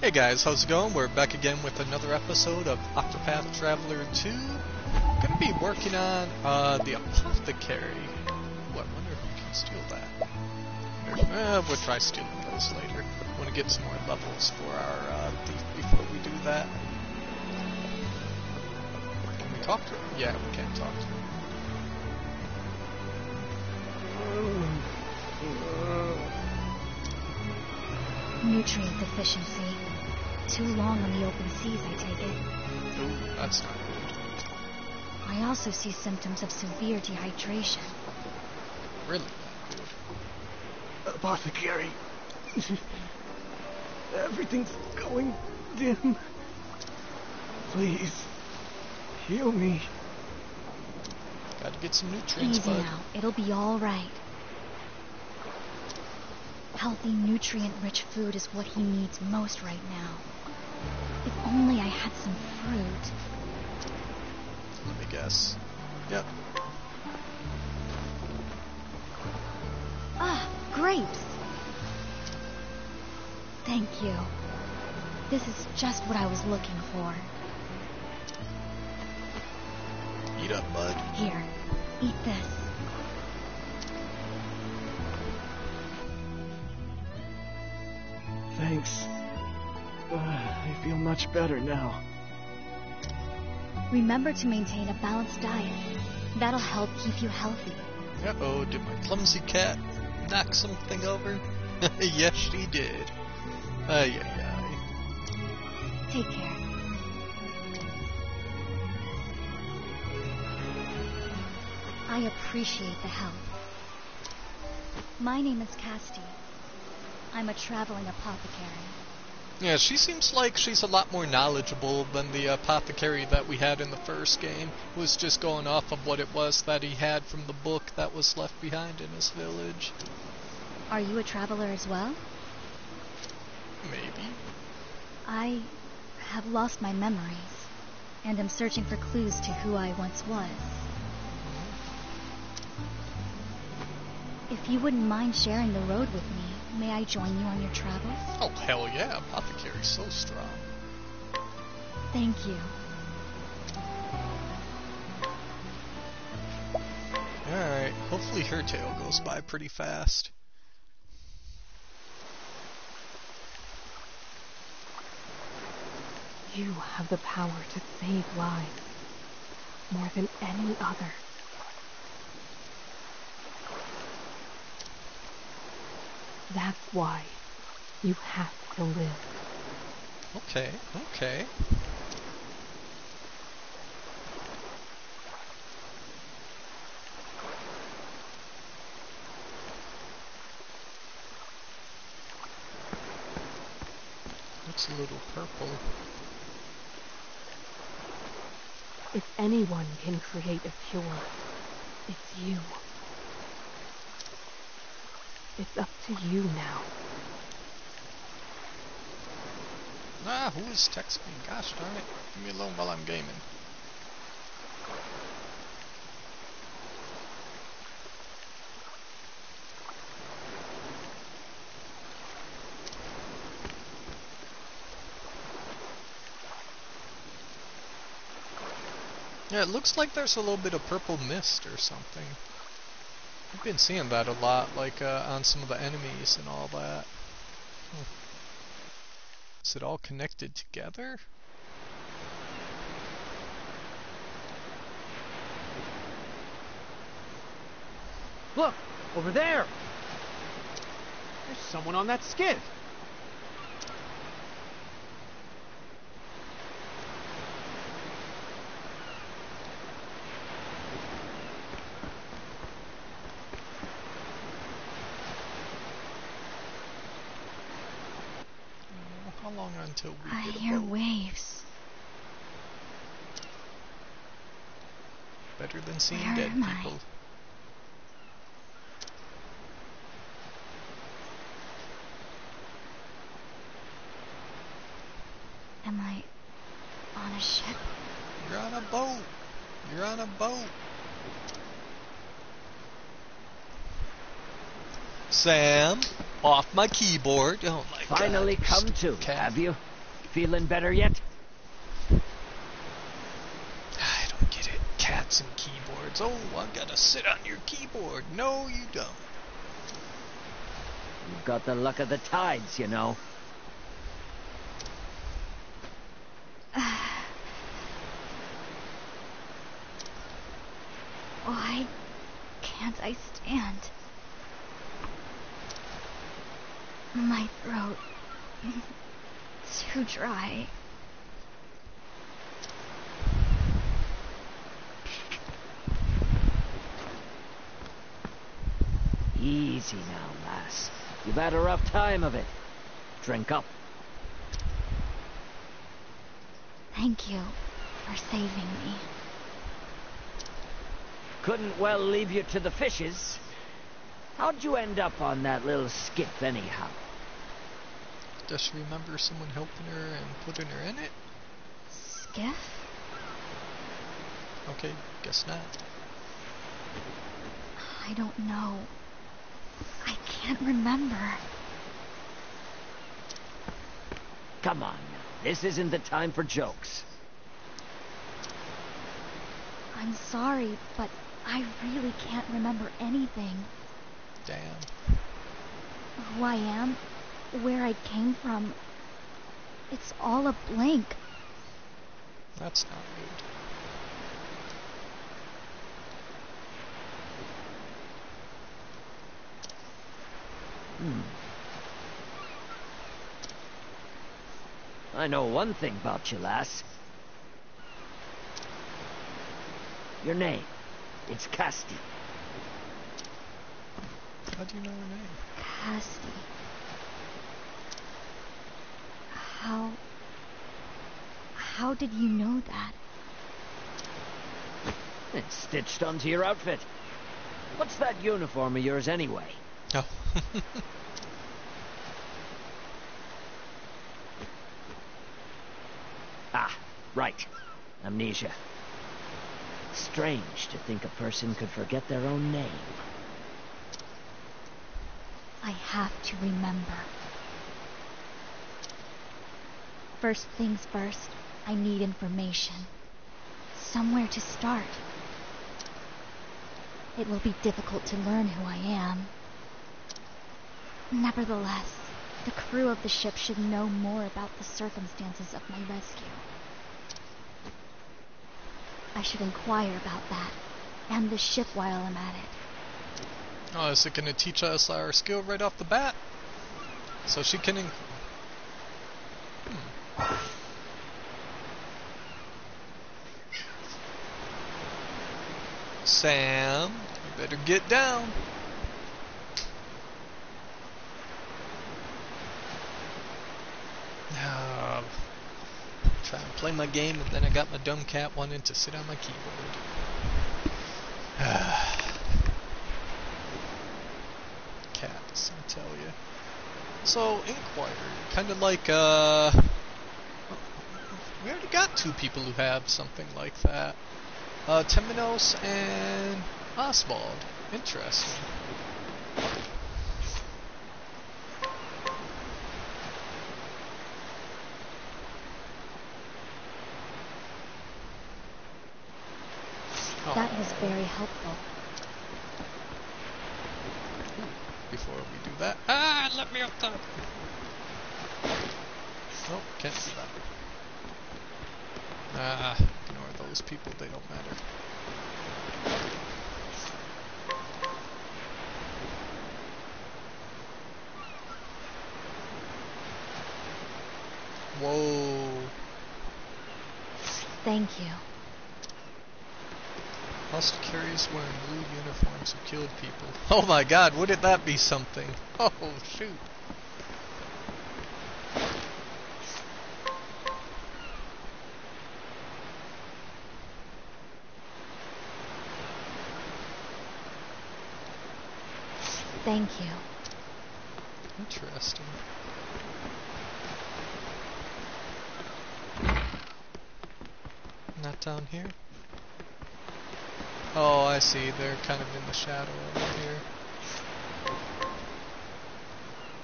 Hey guys, how's it going? We're back again with another episode of Octopath Traveler 2. Gonna be working on the Apothecary. Ooh, I wonder if we can steal that. We'll try stealing those later. Want to get some more levels for our thief before we do that. Can we talk to him? Yeah, we can talk to him. Nutrient deficiency. Too long on the open seas, I take it. Ooh, that's not good. I also see symptoms of severe dehydration. Really not good. Apothecary. Everything's going dim. Please, heal me. Gotta get some nutrients, Easy bud. now. It'll be all right. Healthy, nutrient-rich food is what he needs most right now. If only I had some fruit. Let me guess. Yep. Ah, grapes! Thank you. This is just what I was looking for. Eat up, bud. Here, eat this. Thanks. I feel much better now. Remember to maintain a balanced diet. That'll help keep you healthy. Uh-oh, did my clumsy cat knock something over? Yes, she did. Ay, ay, ay. Take care. I appreciate the help. My name is Casti. I'm a traveling apothecary. Yeah, she seems like she's a lot more knowledgeable than the apothecary that we had in the first game, who was just going off of what it was that he had from the book that was left behind in his village. Are you a traveler as well? Maybe. I have lost my memories, and am searching for clues to who I once was. If you wouldn't mind sharing the road with me, may I join you on your travels? Oh, hell yeah, apothecary's so strong. Thank you. Alright, hopefully her tail goes by pretty fast. You have the power to save lives, more than any other. That's why you have to live. Okay, okay. Looks a little purple. If anyone can create a cure, it's you. It's up to you now. Ah, who is texting me? Gosh darn it. Leave me alone while I'm gaming. Yeah, it looks like there's a little bit of purple mist or something. I've been seeing that a lot, like on some of the enemies and all that. Is it all connected together? Look! Over there! There's someone on that skiff! How long until we I get a hear boat? waves. Better than seeing Where dead am I? people. Am I on a ship? You're on a boat! You're on a boat! Sam? Off my keyboard. Oh my god. Finally you come stupid to, cat. have you? Feeling better yet? I don't get it. Cats and keyboards. Oh, I gotta sit on your keyboard. No, you don't. You've got the luck of the tides, you know. Why can't I stand? My throat. Too dry. Easy now, lass. You've had a rough time of it. Drink up. Thank you for saving me. Couldn't well leave you to the fishes. How'd you end up on that little skiff, anyhow? Does she remember someone helping her and putting her in it? Skiff? Okay, guess not. I don't know. I can't remember. Come on now. This isn't the time for jokes. I'm sorry, but I really can't remember anything. Damn. Who I am, where I came from. It's all a blank. That's not good. I know one thing about you, lass. Your name. It's Casti. How do you know her name? Casti. How did you know that? It's stitched onto your outfit. What's that uniform of yours anyway? Oh. Ah, right. Amnesia. Strange to think a person could forget their own name. I have to remember. First things first, I need information. Somewhere to start. It will be difficult to learn who I am. Nevertheless, the crew of the ship should know more about the circumstances of my rescue. I should inquire about that, and the ship while I'm at it. Oh, is it going to teach us our skill right off the bat? So she can... Sam, you better get down. Trying to play my game, and then I got my dumb cat wanting to sit on my keyboard. Cats, I tell you. So, inquiry, kind of like, we already got two people who have something like that. Temenos and Oswald. Interesting. That was very helpful. Before we do that, let me up top. Nope, can't do that. Ignore those people, they don't matter. Whoa. Thank you. Apothecaries wearing blue uniforms who killed people. Oh my god, wouldn't that be something? Oh, shoot. Thank you. Interesting. Not down here? Oh, I see. They're kind of in the shadow over here.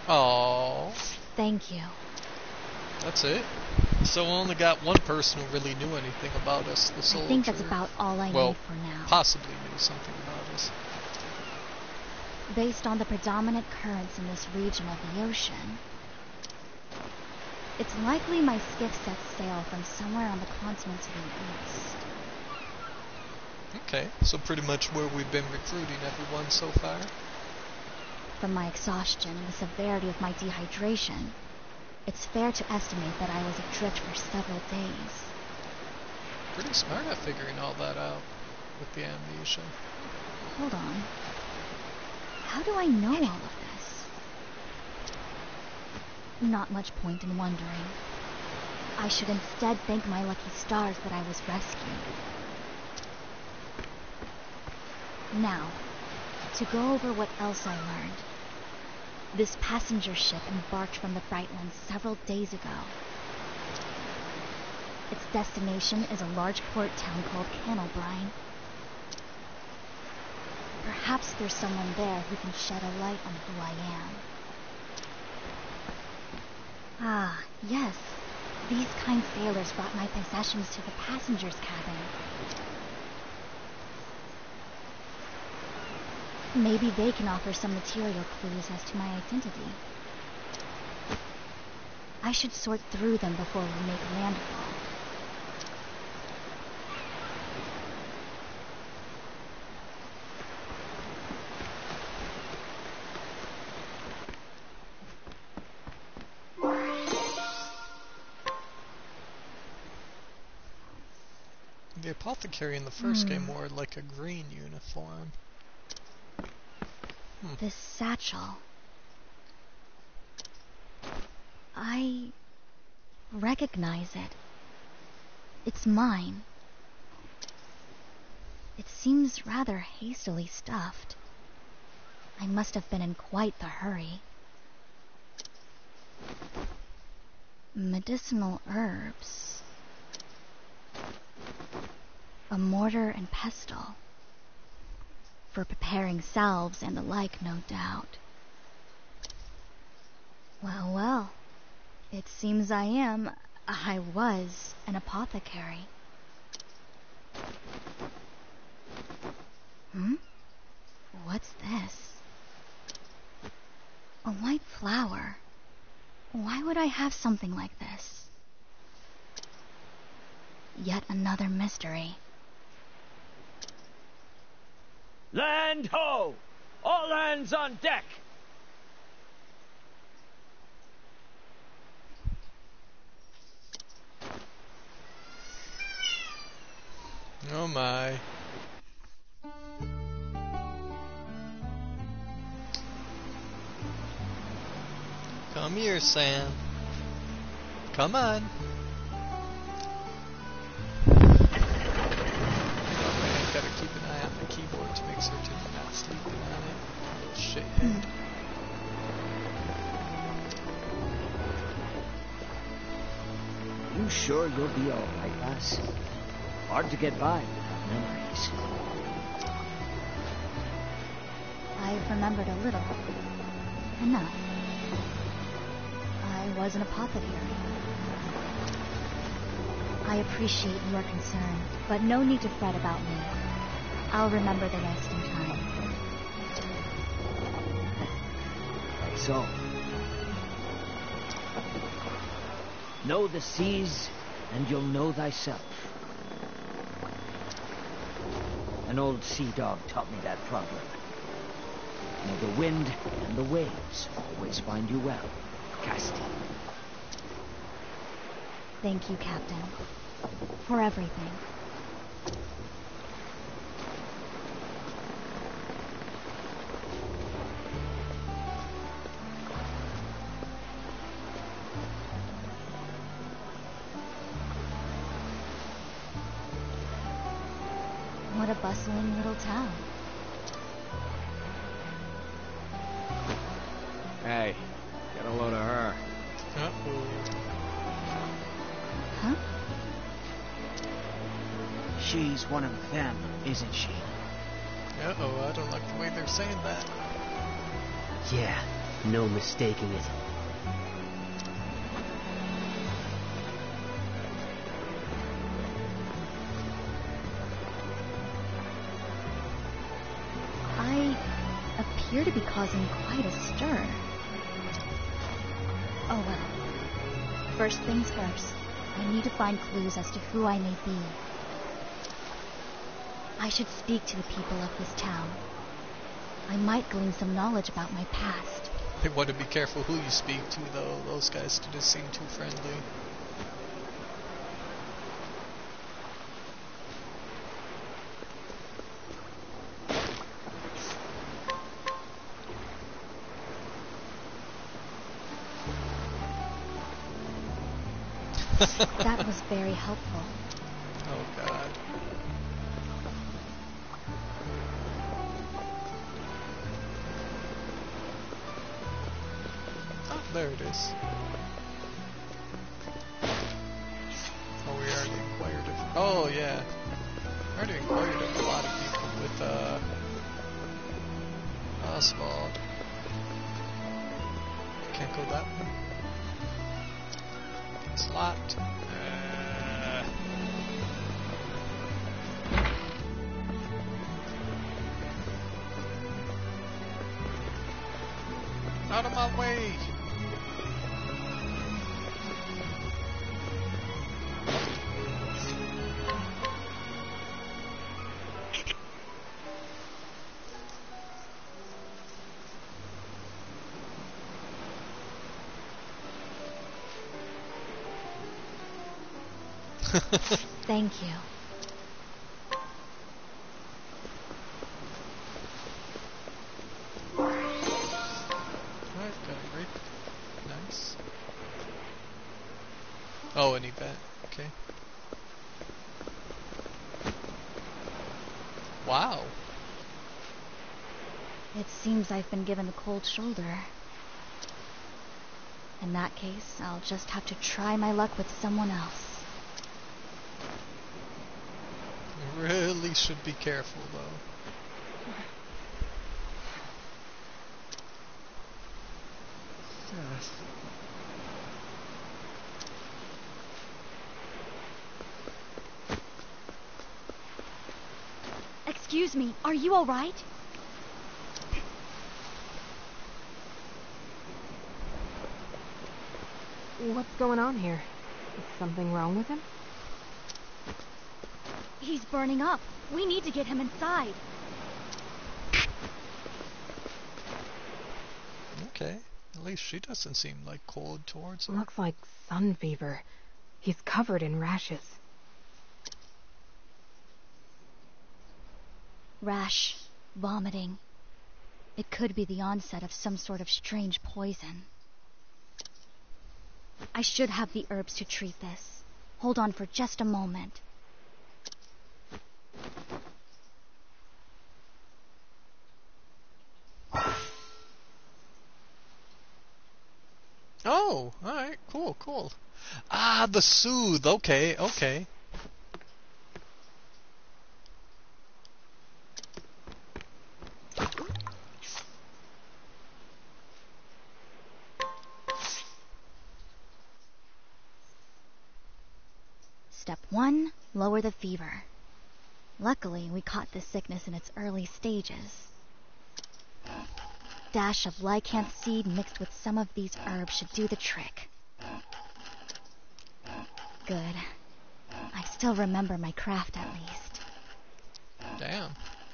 Oh, Thank you. that's it? So we only got one person who really knew anything about us, the I soldier. think that's about all I Well, need for now. possibly knew something about us. Based on the predominant currents in this region of the ocean, it's likely my skiff sets sail from somewhere on the continent to the east. Okay, so pretty much where we've been recruiting everyone so far. From my exhaustion and the severity of my dehydration, it's fair to estimate that I was adrift for several days. Pretty smart at figuring all that out with the amnesia. Hold on. How do I know all of this? Not much point in wondering. I should instead thank my lucky stars that I was rescued. Now, to go over what else I learned. This passenger ship embarked from the Brightlands several days ago. Its destination is a large port town called Cannelbrine. Perhaps there's someone there who can shed a light on who I am. Ah, yes. These kind sailors brought my possessions to the passenger's cabin. Maybe they can offer some material clues as to my identity. I should sort through them before we make landfall. The apothecary in the first game wore like a green uniform. This satchel. I recognize it. It's mine. It seems rather hastily stuffed. I must have been in quite the hurry. Medicinal herbs. A mortar and pestle. For preparing salves and the like, no doubt. Well, well. It seems I was an apothecary. What's this? A white flower. Why would I have something like this? Yet another mystery. Land ho! All hands on deck! Oh my. Come here, Sam. Come on. Oh man, gotta keep an eye on the keyboard to make certain you're not sleeping on it. Little shithead. You sure you'll be alright, lass? Hard to get by without memories. I've remembered a little. Enough. I was an apothecary. I appreciate your concern, but no need to fret about me. I'll remember the rest in time. So, know the seas, and you'll know thyself. An old sea dog taught me that proverb. May the wind and the waves always find you well, Casti. Thank you, Captain, for everything. What a bustling little town. Hey, get a load of her. Uh-oh. Huh? She's one of them, isn't she? Uh-oh, I don't like the way they're saying that. Yeah, No mistaking it. I appear to be causing quite a stir. Oh well. First things first. I need to find clues as to who I may be. I should speak to the people of this town. I might glean some knowledge about my past. You want to be careful who you speak to, though. Those guys didn't seem too friendly. That was very helpful. Oh, God. Oh, there it is. Oh, we already inquired of... Oh, yeah. We already inquired of a lot of people with, Oswald. Can't go that way. It's locked. Out of my way! Thank you. Alright, got a grape. Nice. Oh, an event. Okay. Wow. It seems I've been given the cold shoulder. In that case, I'll just have to try my luck with someone else. You really should be careful, though. Sass. Excuse me, are you alright? What's going on here? Is something wrong with him? He's burning up. We need to get him inside. Okay. At least she doesn't seem like cold towards him. Looks like sun fever. He's covered in rashes. Rash, vomiting. It could be the onset of some sort of strange poison. I should have the herbs to treat this. Hold on for just a moment. Oh, alright, cool, cool. Ah, the soothe, okay, okay. Step 1, lower the fever. Luckily, we caught this sickness in its early stages. Dash of lycanth seed mixed with some of these herbs should do the trick. Good. I still remember my craft at least. Damn.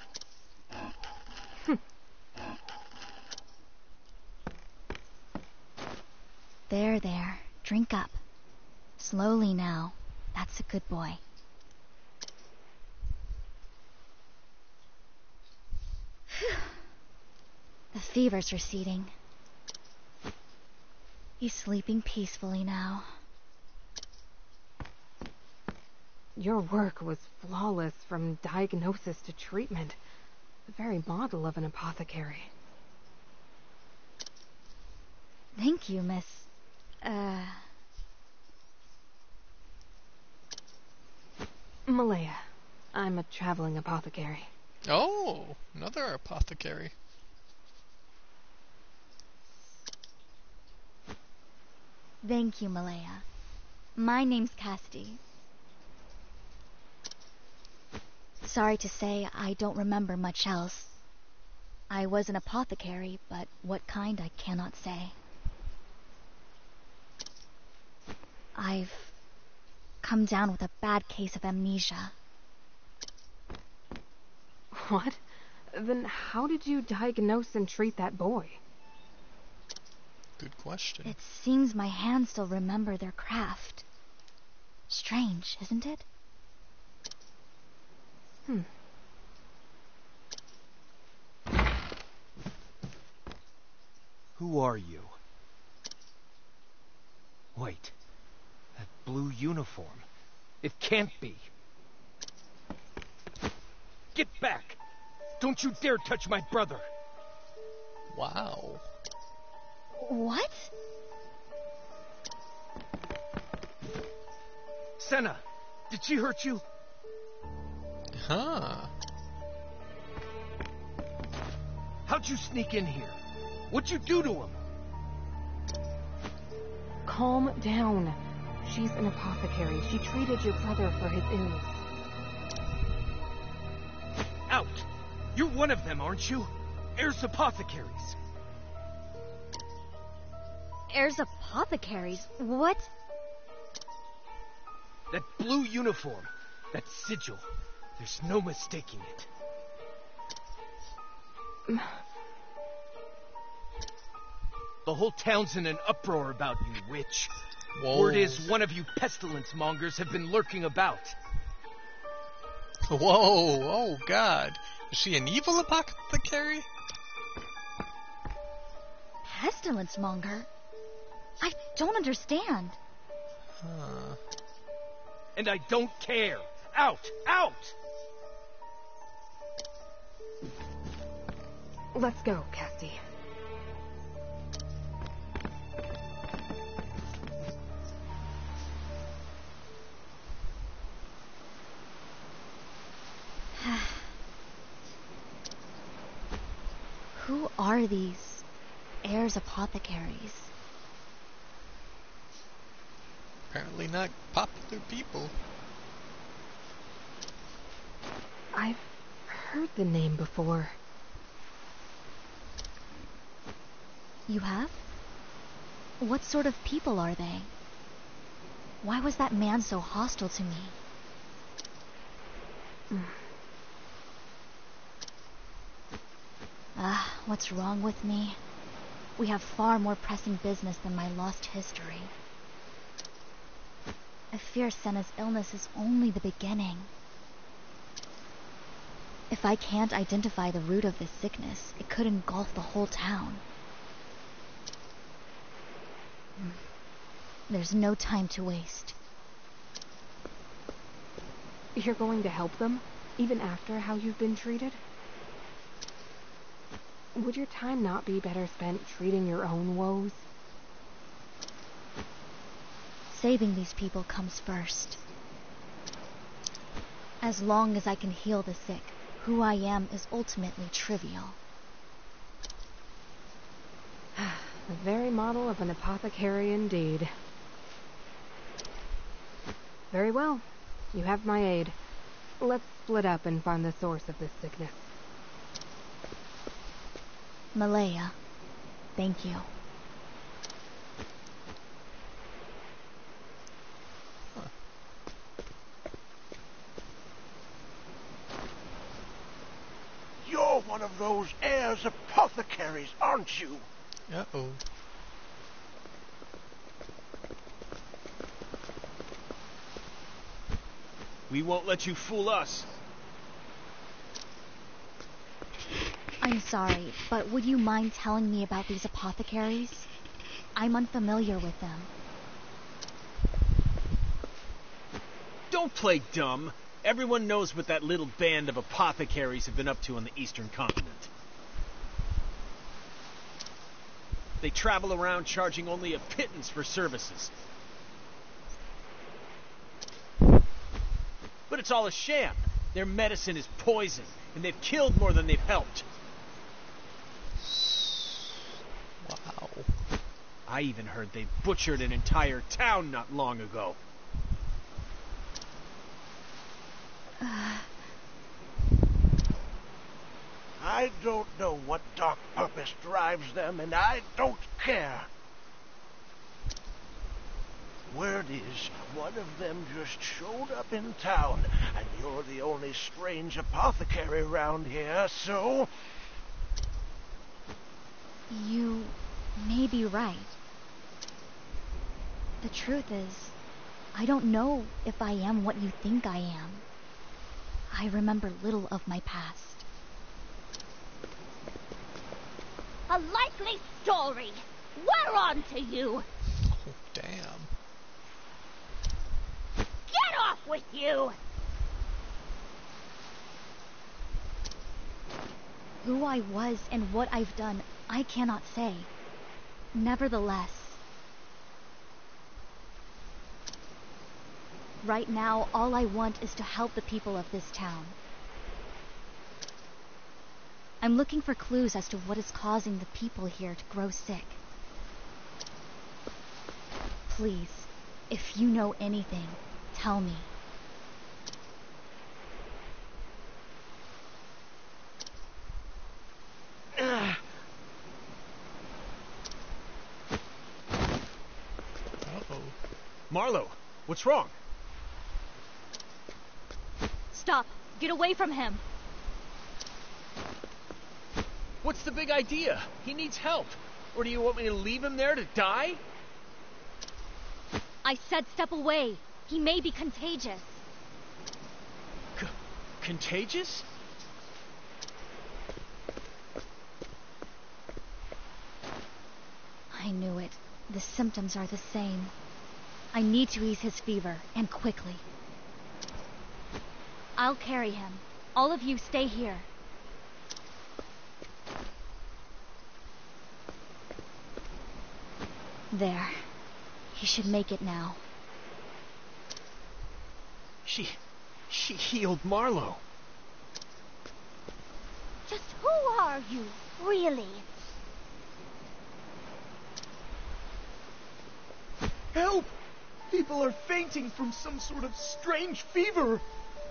There, there. Drink up. Slowly now. That's a good boy. The fever's receding. He's sleeping peacefully now. Your work was flawless from diagnosis to treatment. The very model of an apothecary. Thank you, Miss... Malaya. I'm a traveling apothecary. Oh, another apothecary. Thank you, Malaya. My name's Cassidy. Sorry to say, I don't remember much else. I was an apothecary, but what kind I cannot say. I've come down with a bad case of amnesia. What? Then how did you diagnose and treat that boy? Good question. It seems my hands still remember their craft. Strange, isn't it? Who are you? Wait. That blue uniform. It can't be. Get back! Don't you dare touch my brother! Wow. What? Senna! Did she hurt you? Huh. How'd you sneak in here? What'd you do to him? Calm down. She's an apothecary. She treated your brother for his illness. Out! You're one of them, aren't you? Heirs apothecaries. Heirs apothecaries? What? That blue uniform. That sigil. There's no mistaking it. The whole town's in an uproar about you, witch. Whoa. Word is one of you pestilence mongers have been lurking about. Whoa, oh god. Is she an evil apothecary? Pestilence monger? I don't understand. Huh. And I don't care. Out! Out! Let's go, Cassie. Who are these heirs apothecaries? Apparently not popular people. I've heard the name before. You have? What sort of people are they? Why was that man so hostile to me? What's wrong with me? We have far more pressing business than my lost history. I fear Senna's illness is only the beginning. If I can't identify the root of this sickness, it could engulf the whole town. There's no time to waste. You're going to help them, even after how you've been treated? Would your time not be better spent treating your own woes? Saving these people comes first. As long as I can heal the sick, who I am is ultimately trivial. The very model of an apothecary indeed. Very well. You have my aid. Let's split up and find the source of this sickness. Malaya, thank you. You're one of those heirs apothecaries, aren't you? Uh-oh. We won't let you fool us. I'm sorry, but would you mind telling me about these apothecaries? I'm unfamiliar with them. Don't play dumb. Everyone knows what that little band of apothecaries have been up to on the eastern continent. They travel around charging only a pittance for services. But it's all a sham. Their medicine is poison, and they've killed more than they've helped. Wow. I even heard they butchered an entire town not long ago. I don't know what dark purpose drives them, and I don't care. Word is, one of them just showed up in town, and you're the only strange apothecary around here, so... You may be right. The truth is, I don't know if I am what you think I am. I remember little of my past. A likely story! We're on to you! Oh, damn. Get off with you! Who I was and what I've done, I cannot say. Nevertheless, right now, all I want is to help the people of this town. I'm looking for clues as to what is causing the people here to grow sick. Please, if you know anything, tell me. Uh-oh. Marlo, what's wrong? Stop! Get away from him! What's the big idea? He needs help. Or do you want me to leave him there to die? I said step away! He may be contagious. Contagious? I knew it. The symptoms are the same. I need to ease his fever, and quickly. I'll carry him. All of you stay here. There. He should make it now. She healed Marlo. Just who are you, really? Help! People are fainting from some sort of strange fever.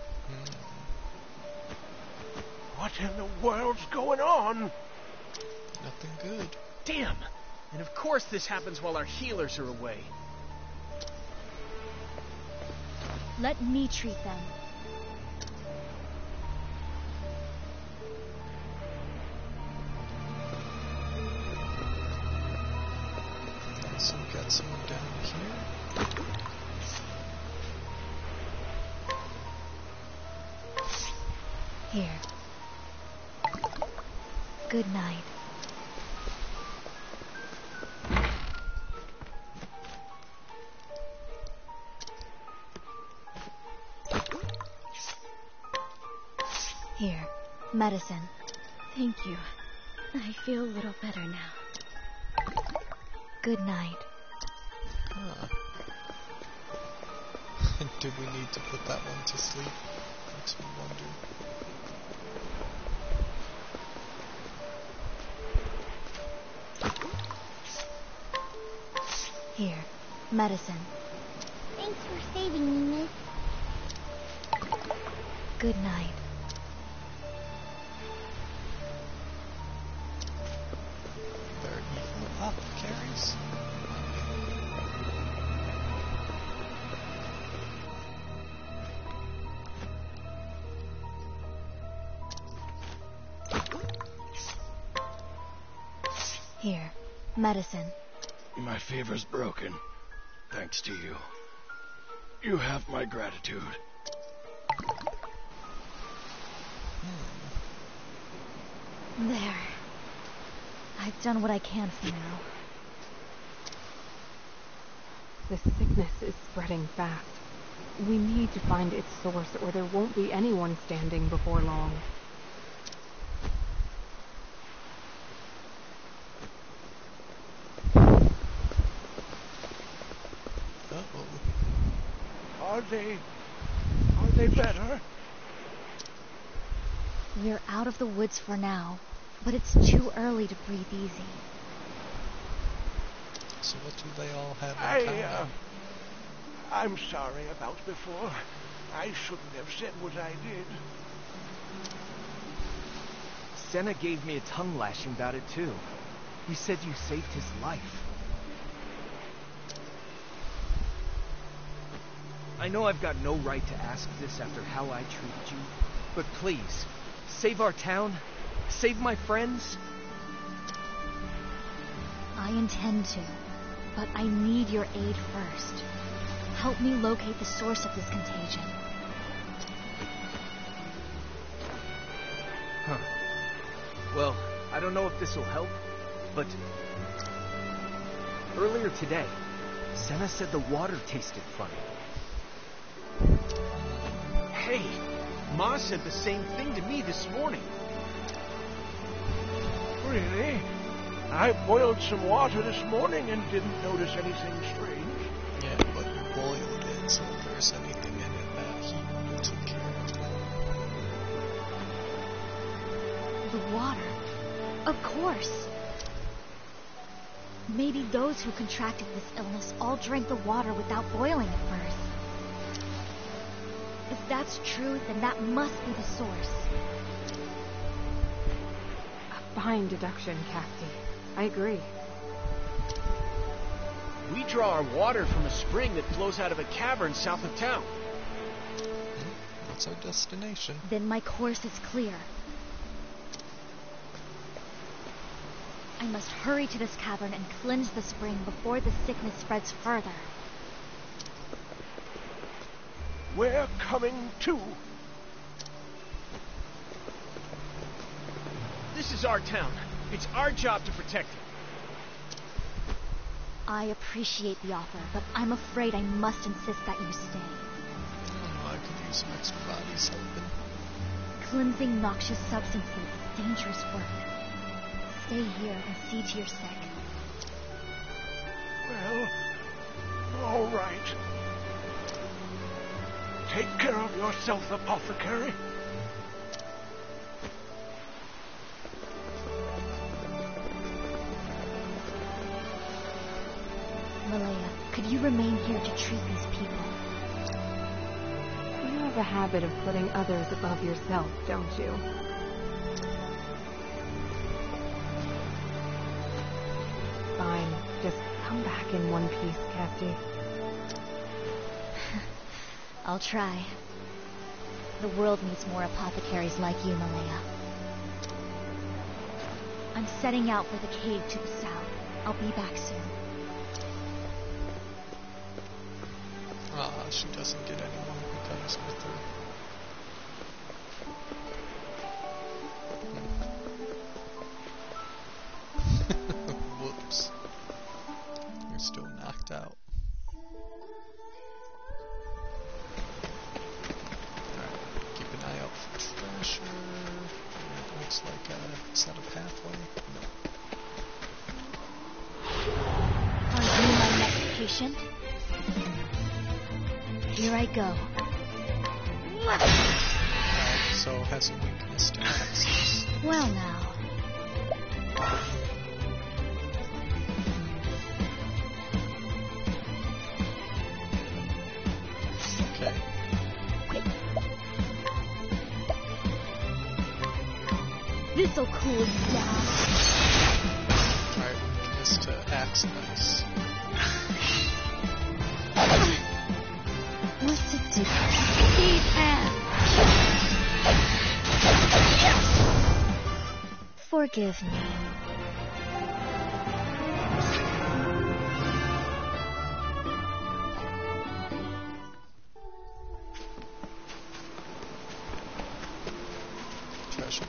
What in the world's going on? Nothing good. Damn! And of course this happens while our healers are away. Let me treat them. Also got someone down here. Here. Good night. Here, medicine. Thank you. I feel a little better now. Good night. Huh. Do we need to put that one to sleep? Makes me wonder. Here, medicine. Thanks for saving me, miss. Good night. They're evil apothecaries? Here, medicine. My fever's broken. Thanks to you. You have my gratitude. There. I've done what I can for now. This sickness is spreading fast. We need to find its source, or there won't be anyone standing before long. Uh-oh. Are they better? We're out of the woods for now, but it's too early to breathe easy. So what do they all have in common? I'm sorry about before. I shouldn't have said what I did. Senna gave me a tongue lashing about it too. He said you saved his life. I know I've got no right to ask this after how I treated you, but please, save our town, save my friends. I intend to, but I need your aid first. Help me locate the source of this contagion. Huh. Well, I don't know if this will help, but earlier today, Senna said the water tasted funny. Hey, Ma said the same thing to me this morning. Really? I boiled some water this morning and didn't notice anything strange. Yeah, but you boiled it, so if there's anything in it that heat took care of that. The water. Of course. Maybe those who contracted this illness all drank the water without boiling it first. If that's true, then that must be the source. A fine deduction, Cassie. I agree. We draw our water from a spring that flows out of a cavern south of town. What's our destination? Then my course is clear. I must hurry to this cavern and cleanse the spring before the sickness spreads further. We're coming too. This is our town. It's our job to protect it. I appreciate the offer, but I'm afraid I must insist that you stay. I could use some extra bodies helping. Cleansing noxious substances is dangerous work. Stay here and see to your sick. Well, all right. Take care of yourself, Apothecary. Malaya, could you remain here to treat these people? You have a habit of putting others above yourself, don't you? Fine. Just come back in one piece, Cassie. I'll try. The world needs more apothecaries like you, Malaya. I'm setting out for the cave to the south. I'll be back soon. She doesn't get anyone who comes with her. Whoops. You're still knocked out. Alright, keep an eye out for treasure. It looks like is that a pathway? No. Are you my next patient? Here I go. So has a weakness to axes. Well now. Okay. This'll cool you down. Alright, weakness to axe dice. What's it do? These hands. Forgive me. Treasure.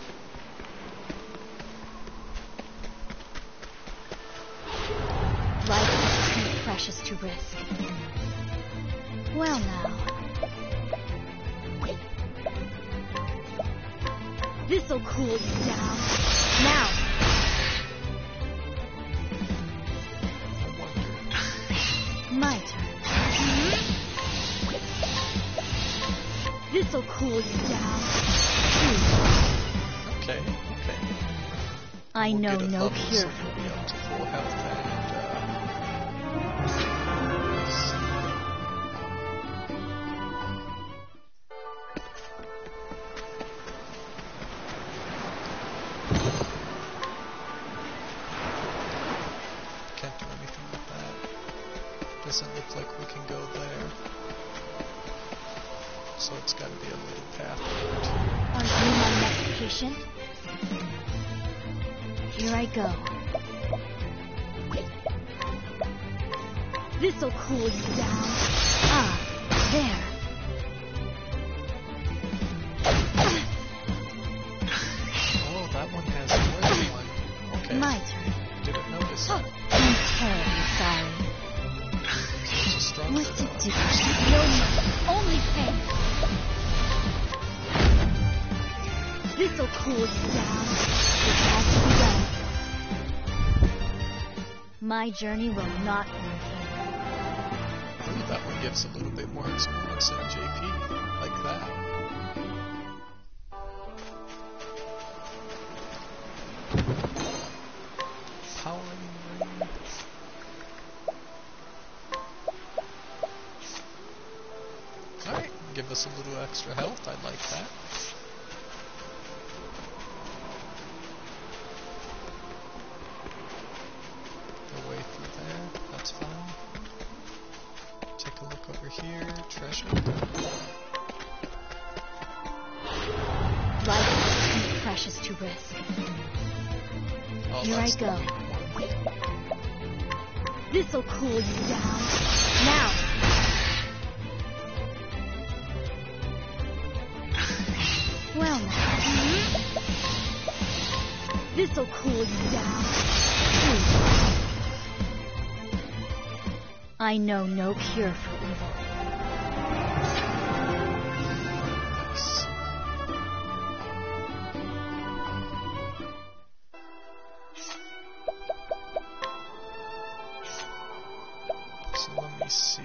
Life is too precious to risk. Well now. This'll cool you down. Now. My turn. This'll cool you down. Okay, okay. I We'll know get a no level, cure so for we'll be this. up to full health and Doesn't look like we can go there. So it's got to be a little path around here. Are you my next patient? Here I go. This'll cool you down. Ah, there. Oh, that one has more than one. Okay. My turn. Didn't notice that. I'm terribly sorry. So it's a stronger What to though. do? No mercy, only pain. This'll cool you down. It has to be done. My journey will not end here. Ooh, that one gives a little bit more experience than JP. Like that. Powering ring. Alright, give us a little extra health. I like that. No way through there. That's fine. Take a look over here. Treasure. Life is too precious to risk. Oh, Here I that's go. the weak one. This'll cool you down. Now. Well now. This'll cool you down. I know no cure for evil. Nice. So let me see.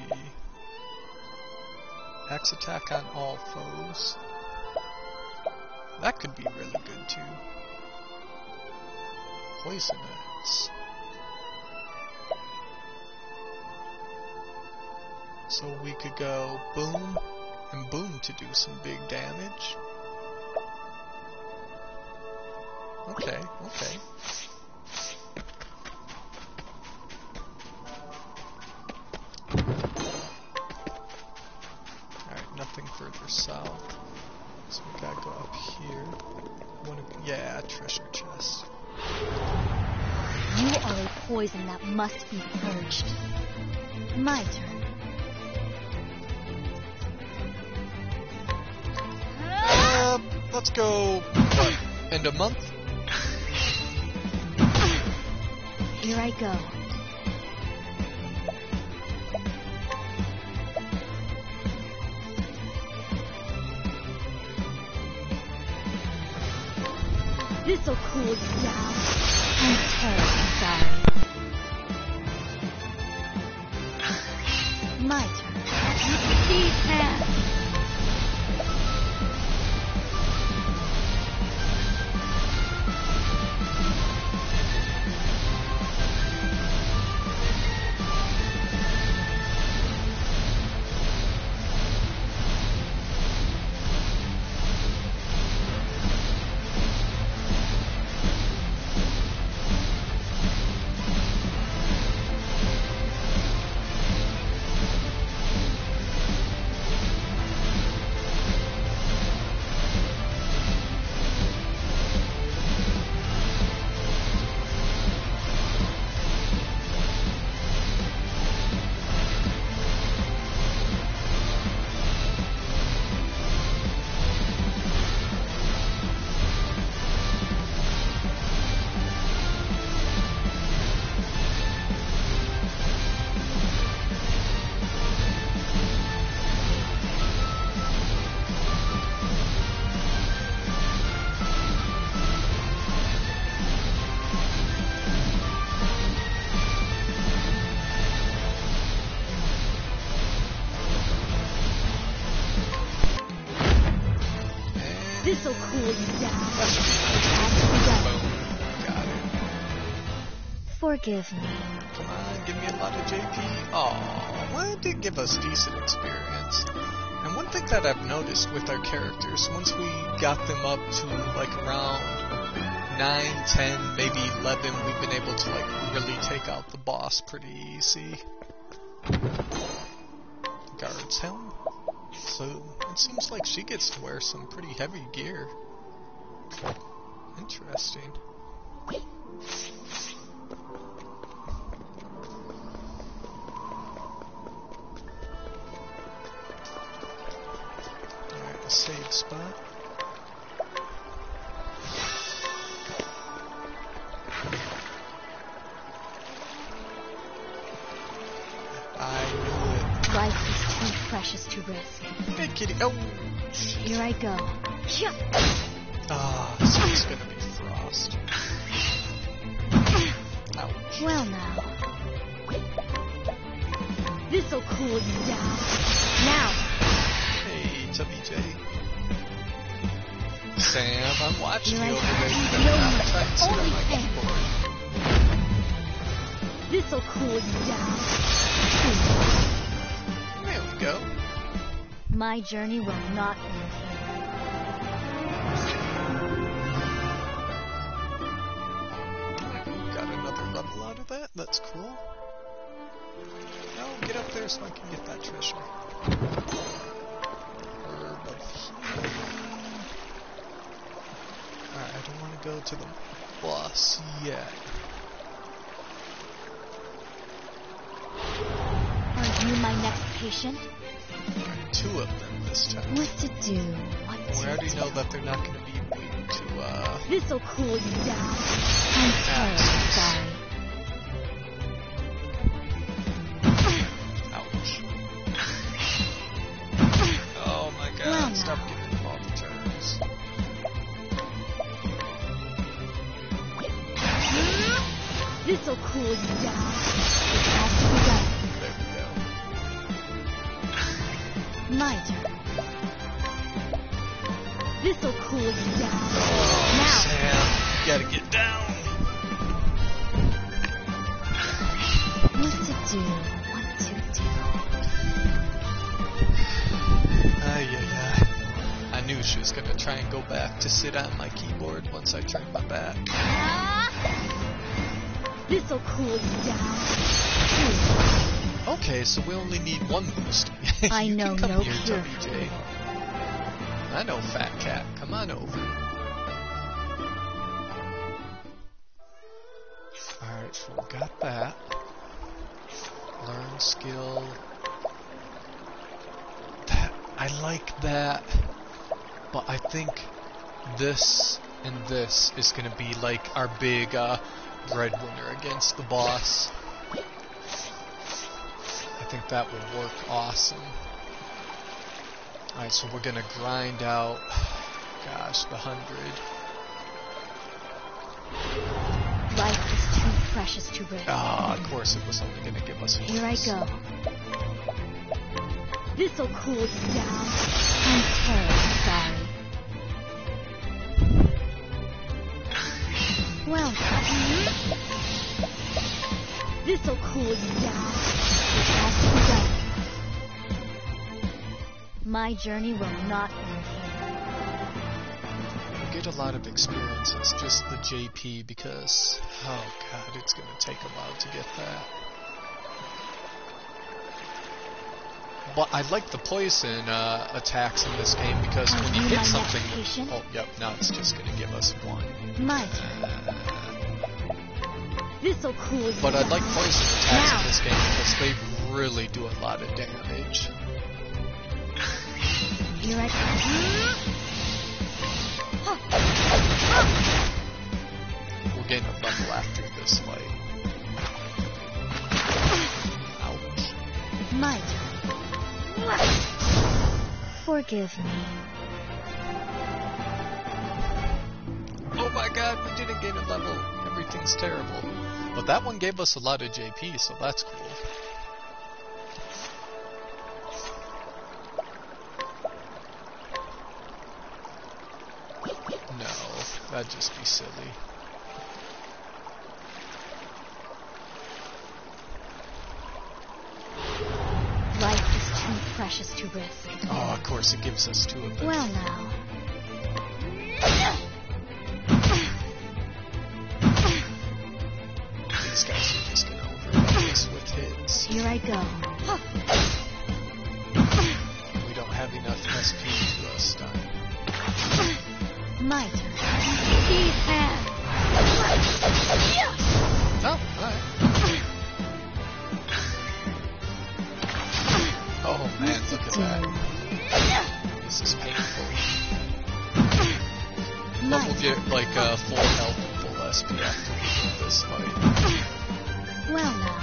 Axe attack on all foes. That could be really good too. Poison axe. So we could go boom and boom to do some big damage. Okay, okay. Alright, nothing further south. So we gotta go up here. Yeah, treasure chest. You are a poison that must be purged. My turn. Let's go, what, end of month? Here I go. This'll cool you down. I'm terribly sorry. My turn. These hands. This'll cool you down. Got it. Forgive me. Come on, give me a lot of JP. Aw, well, it did give us decent experience. And one thing that I've noticed with our characters, once we got them up to like around 9, 10, maybe 11, we've been able to like really take out the boss pretty easy. Guard's helm. So it seems like she gets to wear some pretty heavy gear. Interesting. Alright, a save spot. I knew it. Life is too precious to risk. Hey, kitty. Oh! Here I go. Ah, so it's gonna be Frost. Ouch. Well now. This'll cool you down. Now. Hey, Chubby J. Sam, I'm watching Here you I over there. You go. better not try and sit on Only my Sam. keyboard. This'll cool you down. There we go. My journey will not end here. Got another level out of that. That's cool. Now get up there so I can get that treasure. Herb of healing. Alright, I don't want to go to the boss yet. Are you my next patient? Alright, 2 of them this time. What to do? What We to already do? know that they're not going to be immune to, This'll cool you down. I'm terribly sorry. ouch. Oh my god, Well, stop now. giving all the turns. This'll cool you down. It has to be done. There we go. My turn. This'll cool you down. Oh, Now. Sam, you gotta get down. What to do? What to do? Ay, ay, ay. I knew she was gonna try and go back to sit on my keyboard once I turned my back. This'll cool you down. Okay, so we only need 1 boost. I You know can come no here, cure. WJ. I know, Fat Cat. Come on over. Alright, so we got that. Learn skill. That, I like that. But I think this and this is gonna be like our big breadwinner against the boss. I think that will work awesome. Alright, so we're gonna grind out, gosh, the 100. Life is too precious to risk. Ah, of course it was only gonna give us 1. Here I go. This'll cool you down. I'm terribly sorry. Well, this'll cool you down. It has to be done. My journey will not end here. We get a lot of experience. It's just the JP because, oh god, it's gonna take a while to get that. But I like the poison attacks in this game because when you hit something... Oh, yep, now it's just gonna give us 1. My turn. This'll cool you But I down. like poison attacks Now. in this game because they really do a lot of damage. Here I come. We'll gain a level after this fight. Ouch. My turn. Forgive me. Oh my god, we didn't gain a level. Everything's terrible. But that one gave us a lot of JP, so that's cool. No, that'd just be silly. Life is too precious to risk. Oh, of course it gives us 2 of them. Well now. These guys are just gonna overrun us with hits. Here I go. We don't have enough SP to stun. My turn. These hands. Oh, alright. Oh man, look at that. This is painful. But we'll get like full health and full SP after we do this fight. Well now.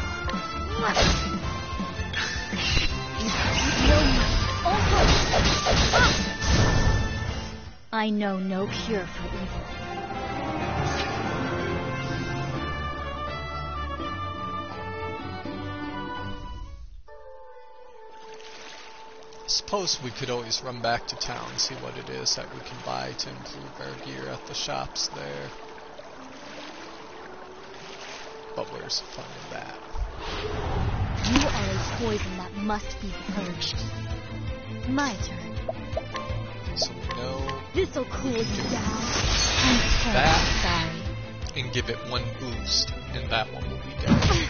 I know no cure for evil. I suppose we could always run back to town and see what it is that we can buy to improve our gear at the shops there. But where's the fun in that? You are a poison that must be purged. My turn. So we know This'll cool you down. I'm terribly that sorry. and give it one boost, and that one will be dead.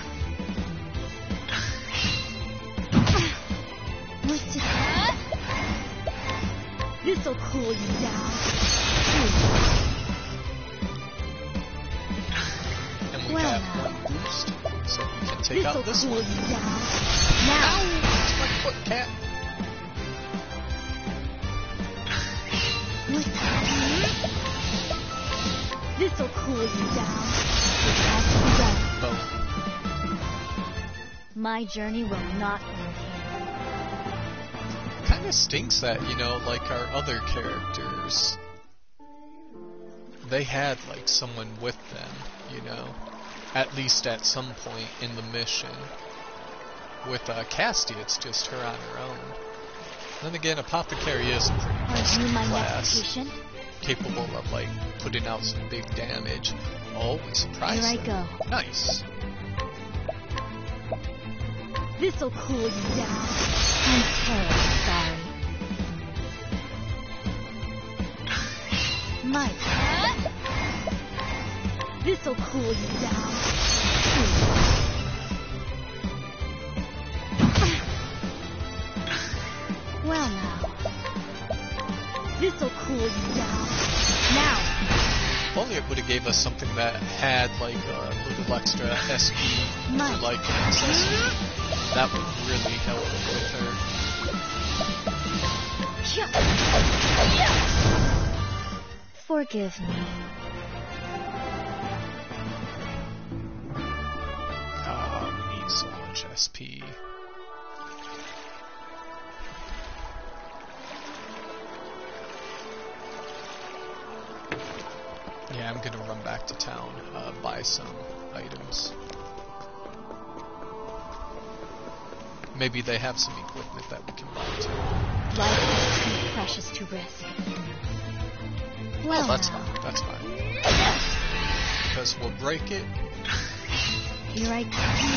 What's it? This'll cool you down. And we Well have now. one boost, so we can take out this cool one. you down. Now. Ow! It's my foot, cat. This'll cool you down. It has to be done. Boom. My journey will not end here. Kinda stinks that, you know, like our other characters, they had like someone with them, you know, at least at some point in the mission. With Casty, it's just her on her own. Then again, Apothecary is a pretty Are busted you my class, next patient? capable of like putting out some big damage. Oh, we surprised Here I them. go. Nice. This'll cool you down. I'm terribly sorry. My turn. This'll cool you down. Well now. This'll cool you down. Now. If only it would have gave us something that had like a little extra SP My or like an accessory. That would really help with her. Forgive me. Oh, we need so much SP. Yeah, I'm gonna run back to town, buy some items. Maybe they have some equipment that we can buy too. Life is too precious to risk. Well, That's now. fine, that's fine. Because we'll break it. Here I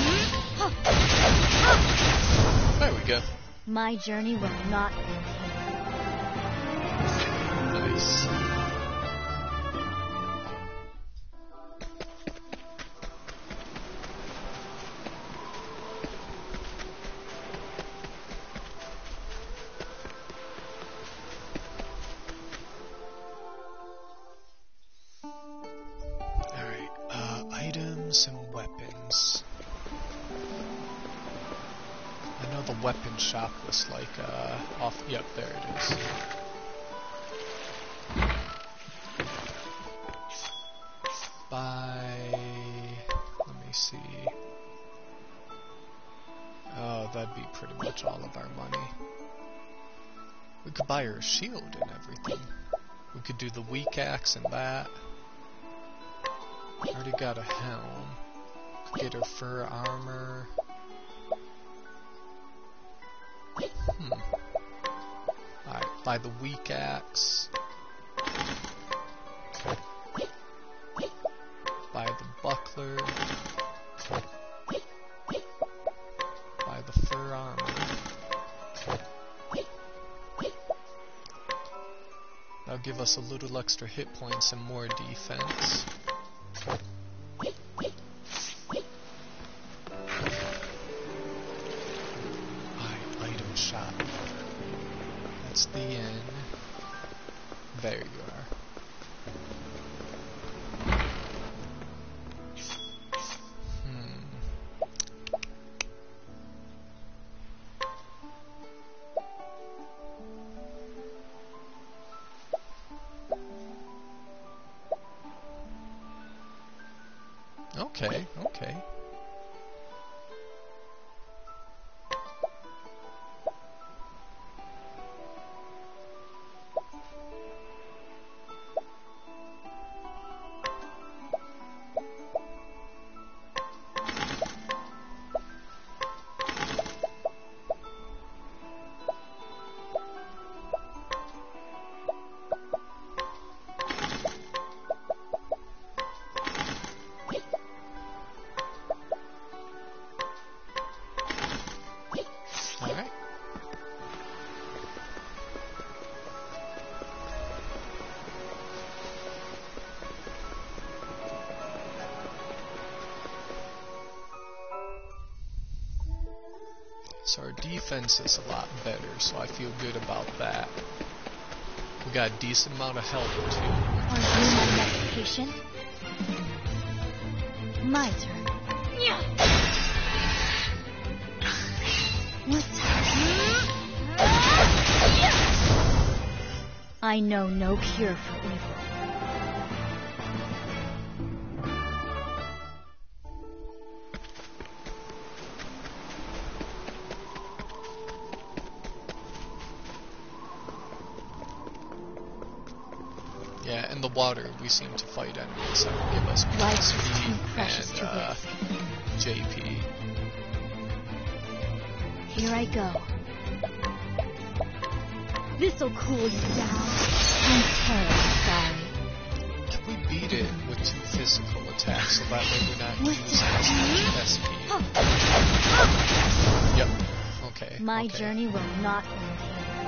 go. There we go. My journey will not end here. Nice. Alright, items and weapons. I know the weapon shop was like, off, yep, there it is. Let me see. Oh, that'd be pretty much all of our money. We could buy her a shield and everything. We could do the weak axe and that. Already got a helm. Could get her fur armor. Alright, buy the weak axe. Buy the buckler. Buy the fur armor. That'll give us a little extra hit points and more defense. Okay, okay. Alright. So our defense is a lot better, so I feel good about that. We got a decent amount of health too. Are you my next patient? My turn. What's I know no cure for evil. Yeah, in the water we seem to fight enemies that will give us Life is speed too precious and to risk. JP. Here I go. This'll cool you down. I'm terribly sorry. Can we beat it with 2 physical attacks so that way we're not using as much SP? Yep. Okay. My okay. journey will not end here.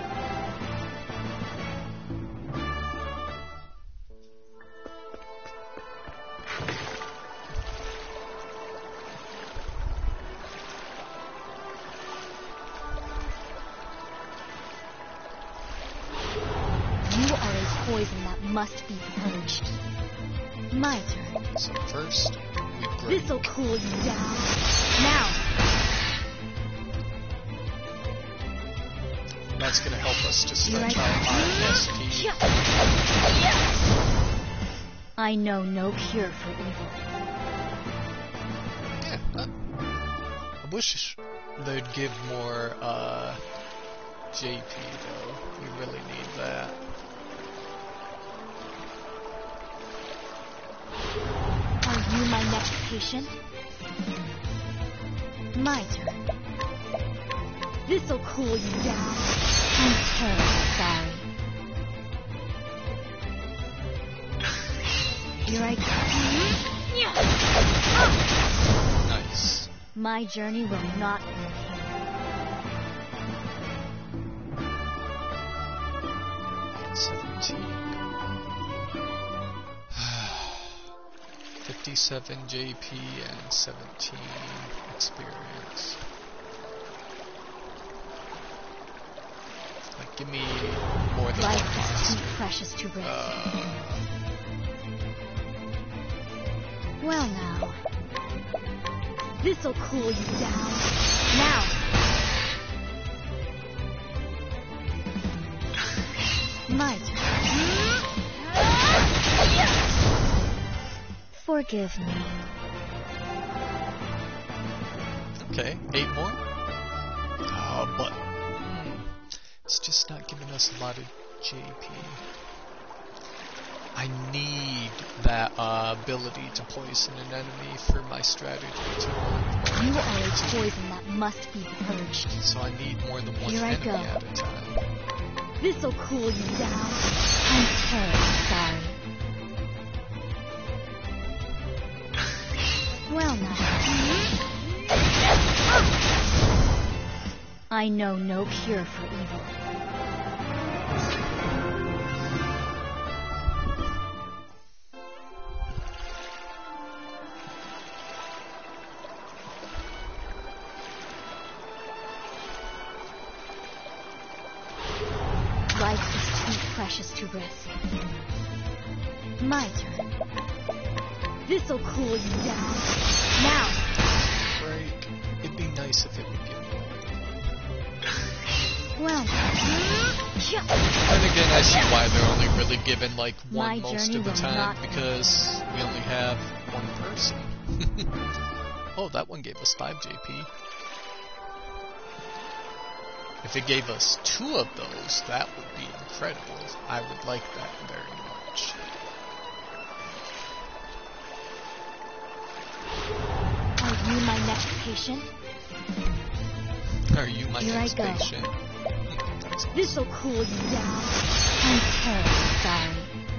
You are a poison that must be purged. My turn. So first, we break. This'll cool you down. Now. That's gonna help us to Here I stretch go. out our SP. I know no cure for evil. Yeah, I wish they'd give more JP though. We really need that. Are you my next patient? My turn. This'll cool you down. I'm terribly sorry. Here I go. Nice. My journey will not end here. 17. 57 JP and 17 experience. Like, give me more than one Life is monster. too precious to risk. Well now. This'll cool you down. Now. My turn. Forgive me. Okay, 8 more. But it's just not giving us a lot of JP. I need that ability to poison an enemy for my strategy to work. You are a poison that must be purged. So I need more than one Here I enemy go. at a time. This'll cool you down. I'm terribly sorry. Well now. I know no cure for evil. Life is too precious to risk. My turn. This'll cool you down. Now. Break. It'd be nice if it would give me one. Well. Then again, I see why they're only really given like one My most journey of the will time not because we only have one person. Oh, that one gave us 5 JP. If it gave us 2 of those, that would be incredible. I would like that very much. Are you my next patient? Are you my Here next I go. patient? That's awesome. This'll cool you down. I'm terribly sorry.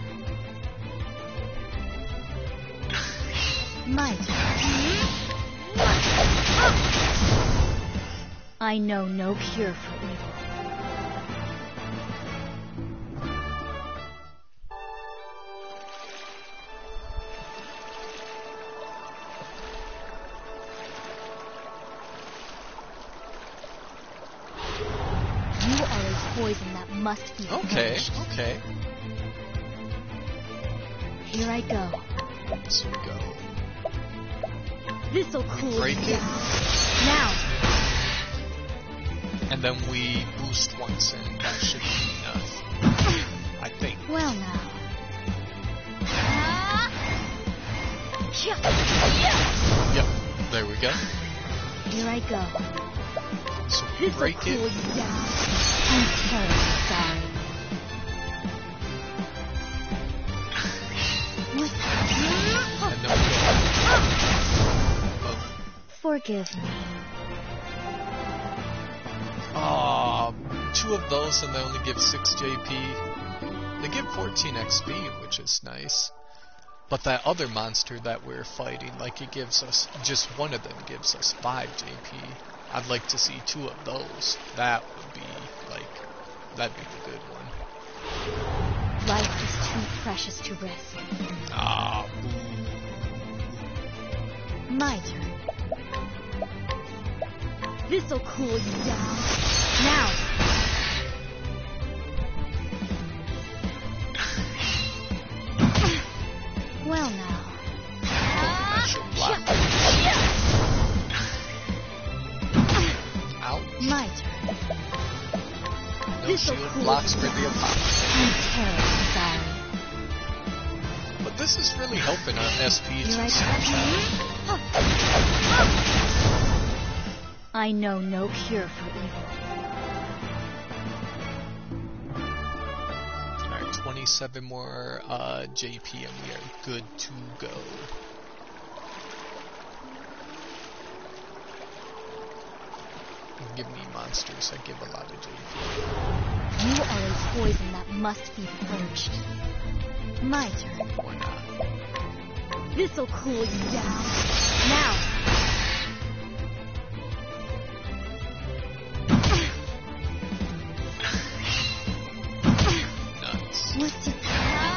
My turn. I know no cure for evil. You are a poison that must be Okay, purged. okay. Here I go. So we go. This'll cool break you it. down. Now. And then we boost once, and that should be enough. I think. Well now. Yep, there we go. Here I go. So we This'll break cool it. you down. I'm terribly sorry. And then we go back. Forgive me. Aw, 2 of those and they only give 6 JP. They give 14 XP, which is nice. But that other monster that we're fighting, like it gives us, just one of them gives us 5 JP. I'd like to see 2 of those. That would be, like, that'd be the good one. Life is too precious to risk. Ah, My turn. This'll cool you down. Now. Well now. Special block. Ow. My turn. No This'll shield cool blocks you for the down. Apothecary. I'm terribly sorry. But this is really helping our SP Here to I stretch out. go. I know no cure for evil. Alright, 27 more JP and we are good to go. Give me monsters that give a lot of JP. You are a poison that must be purged. My turn. Or not. This'll cool you down. Now. Nuts. What's it?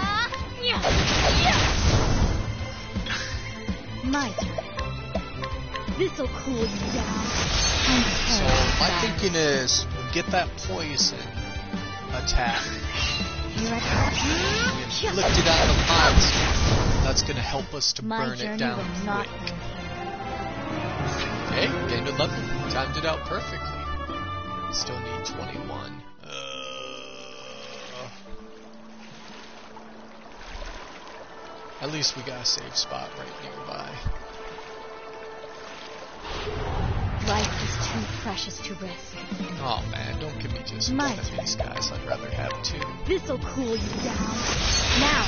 My turn. This'll cool you down. I'm So terribly my sorry. thinking is get that poison attack. Here I go. Inflict it on the monster. That's gonna help us to My burn journey it down will not quick. end Okay, here. gained a level. Timed it out perfectly. Still need 21. At least we got a safe spot right nearby. Life is too precious to risk. Oh man, don't give me just My one of these guys. I'd rather have 2. This'll cool you down. Now.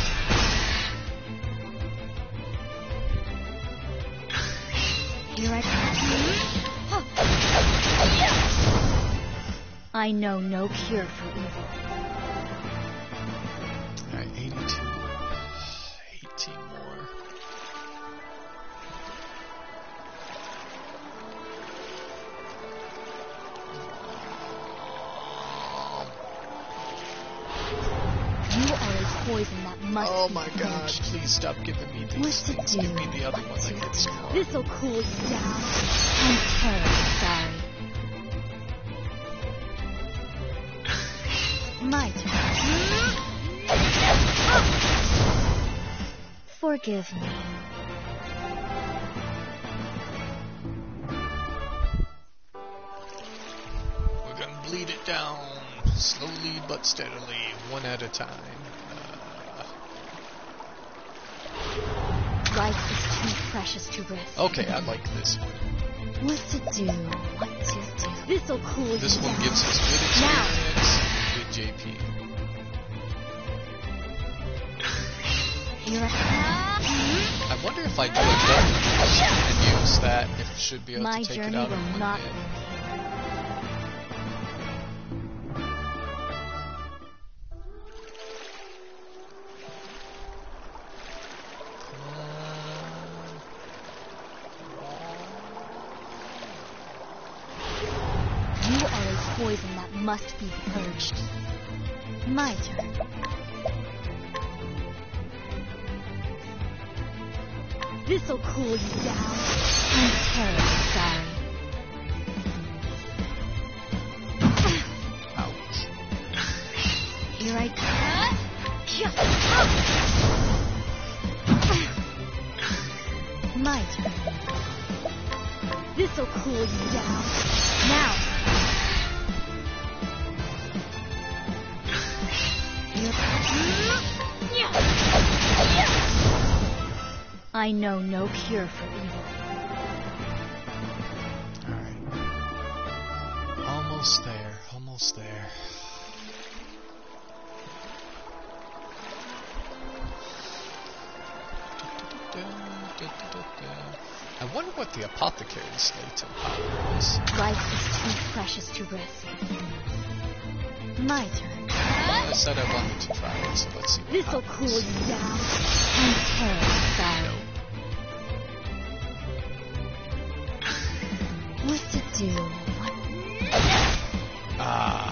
Here I come. I know no cure for evil. Alright, 82. 18 more. You are a poison that must Oh be my god, purged. please stop giving me these What's it things. do? Give me the other one that gets more. This'll cool you down. I'm terribly sorry. My turn. Forgive me. We're gonna bleed it down, slowly but steadily, one at a time. Life is too precious to risk. Okay, I like this one. What to do? What to do? This'll cool you down. This one gives us good experience, good JP. Here I wonder if I do a double and use that, if it should be able My to take it journey out will in one not hit. You are a poison that must be purged. My turn. This'll cool you down. I'm terribly sorry. Ouch. Here I go. My turn. This'll cool you down. Now. I know no cure for evil. Alright. Almost there, almost there. I wonder what the Apothecary's latent power is. Life is too precious to risk. My turn. I said I wanted to try it, so let's see what This'll happens. cool you down. I'm terribly sorry. What to do? What? Ah.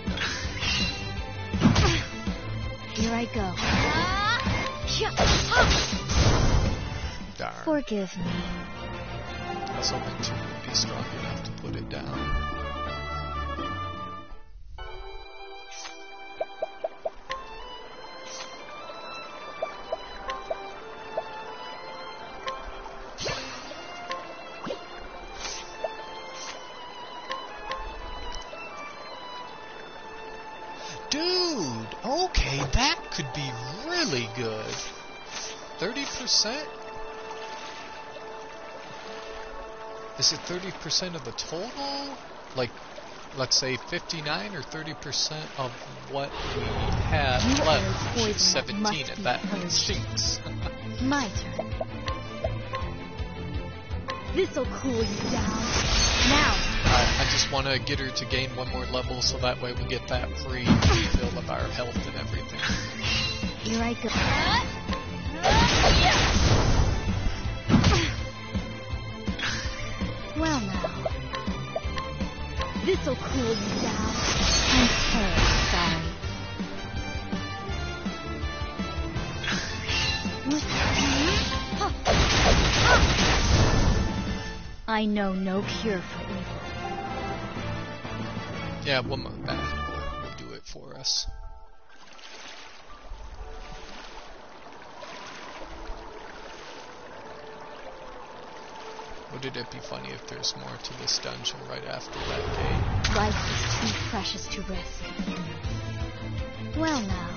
Here I go. Darn. Forgive me. I was hoping 2 would be strong enough to put it down. Dude, okay, that could be really good. 30%? Is it 30% of the total? Like, let's say 59 or 30% of what we have left, which is 17, and that stinks. My turn. This'll cool you down. Now. I just want to get her to gain 1 more level so that way we get that free refill of our health and everything. Here I go. Well now. This'll cool you down. I'm terribly sorry. I know no cure for evil. Yeah, 1 more battle will do it for us. Wouldn't it be funny if there's more to this dungeon right after that gate? Life is too precious to risk. Well now.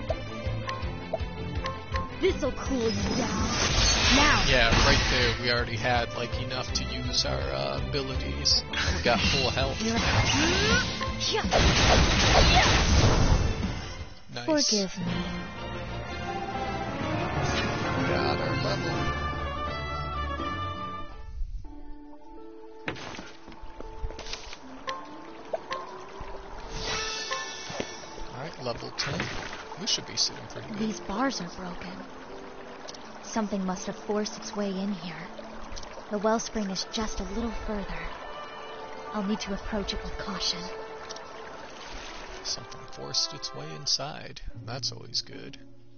This'll cool you down. Now. Yeah, right there we already had like enough to use our abilities. And we got full health. Nice. Forgive me. Got our level. Alright, level 10. We should be sitting pretty good. These bars are broken. Something must have forced its way in here. The wellspring is just a little further. I'll need to approach it with caution. Something forced its way inside. That's always good.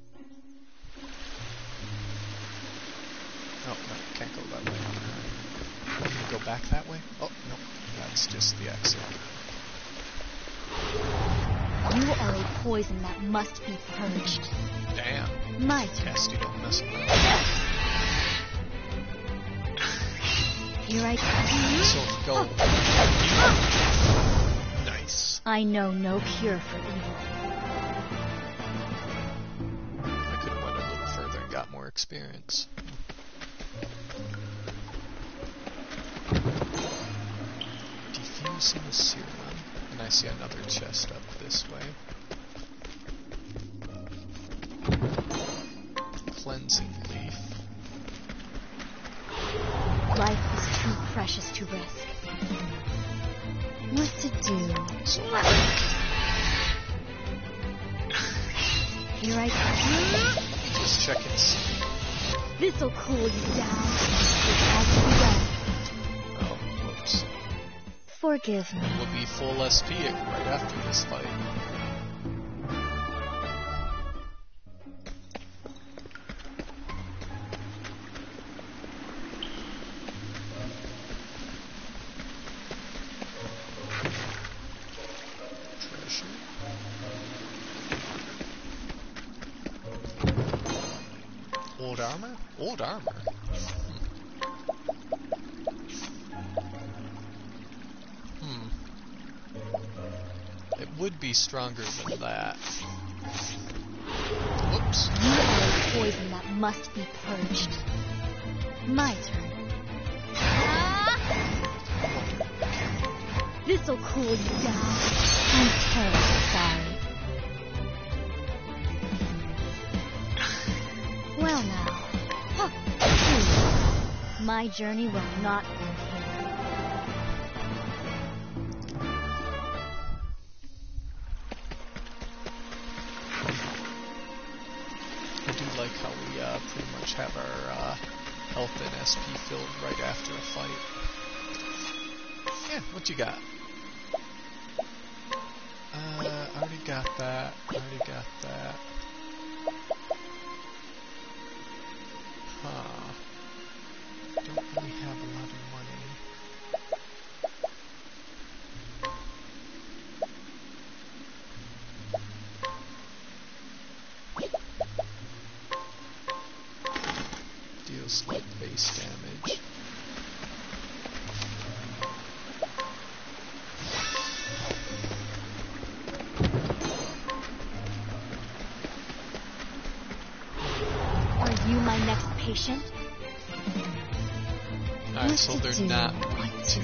Oh, no, can't go that way. Can you go back that way? Oh, no, that's just the exit. You are a poison that must be purged. Damn. My turn. Casty don't mess around. Here I So go. Nice. I know no cure for evil. I could have went a little further and got more experience. Crimson Serum. And I see another chest up this way. Cleansing Leaf. Life is too precious to risk. What to do? So Here I come. just check and see. This'll cool you down. It has to be done. Oh, whoops. Forgive me. We'll be full SP right after this fight. Old armor? Old armor? It would be stronger than that. Whoops. You are a poison that must be purged. My turn. This'll cool you down. I'm terribly sorry. Well now. My journey will not end here. I do like how we pretty much have our health and SP filled right after a fight. Yeah, what you got? Already got that. Already got that. Huh. Don't really have a lot of money. Deals slight base damage. Are you my next patient? Alright, so they're not weak to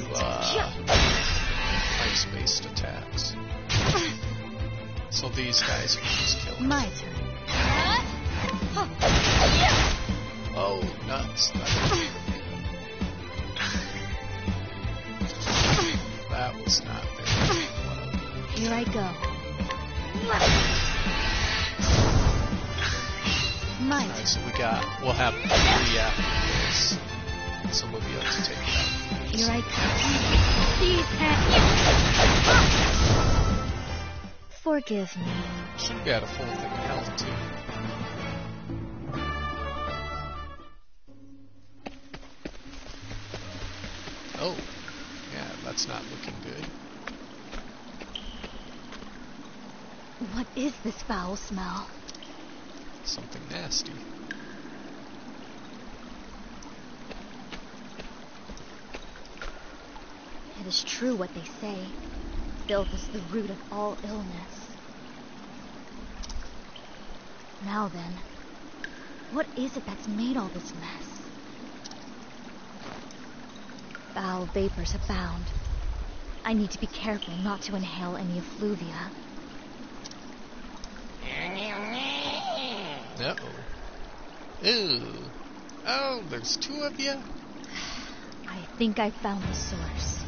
ice-based attacks. So these guys can just kill them. My turn. Oh, nuts. That was not very well. Here I go. My Alright, so we'll have 3 after this. So we'll be able to take it out. Here I come. Forgive me. Should be at a full thing of health too. Oh, yeah, that's not looking good. What is this foul smell? Something nasty. It is true what they say. Filth is the root of all illness. Now then, what is it that's made all this mess? Foul vapors abound. I need to be careful not to inhale any effluvia. Uh-oh. Ew. Oh, there's 2 of you? I think I found the source.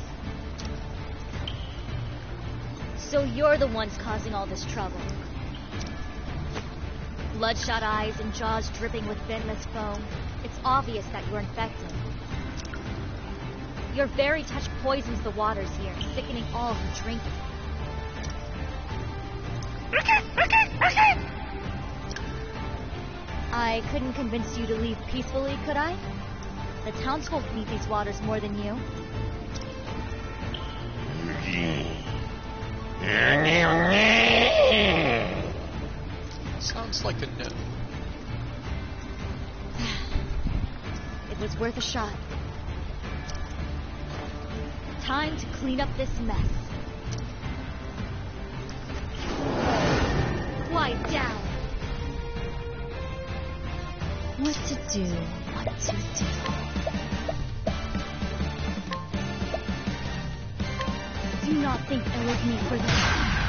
So you're the ones causing all this trouble. Bloodshot eyes and jaws dripping with ventless foam. It's obvious that you're infected. Your very touch poisons the waters here, sickening all who drink it. I couldn't convince you to leave peacefully, could I? The townsfolk need these waters more than you. Sounds like a no. It was worth a shot. Time to clean up this mess. Quiet down. What to do, what to do. not think there was need for this.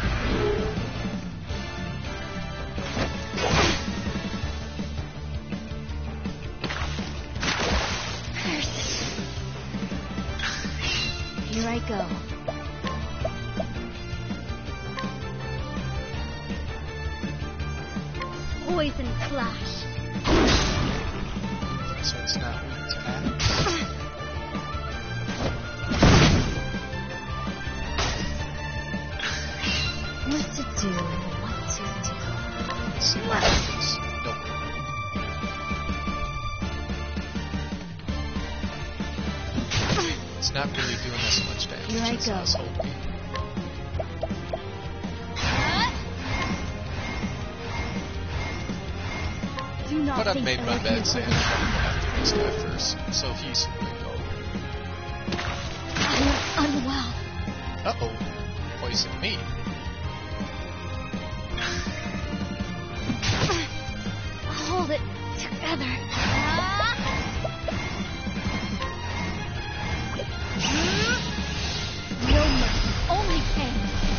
Here I go. Poison Flash. So it's not weak to axe. What to do, what to do. Let's see what happens. Nope. It's not really doing us much damage. Here I as go. I was hoping. Do not But I've think made there my was bed need saying for I'm this. going to go after this guy first. So if he's going to go. I am unwell. Uh-oh. Poison me. Hold it together. No mercy, only pain.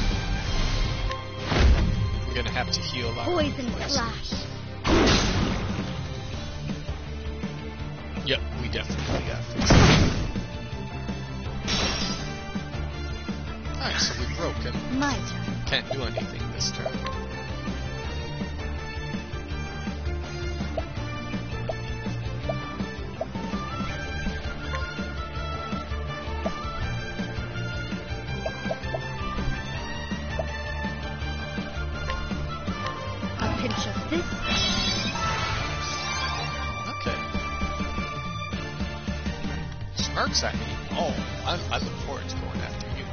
We're going to have to heal our Poison poison. Flash. Yep, we definitely got this. Alright, so we broke him. My turn. Can't do anything this turn. A pinch of this. Okay. Smirks at me. Oh, I look forward to going after you.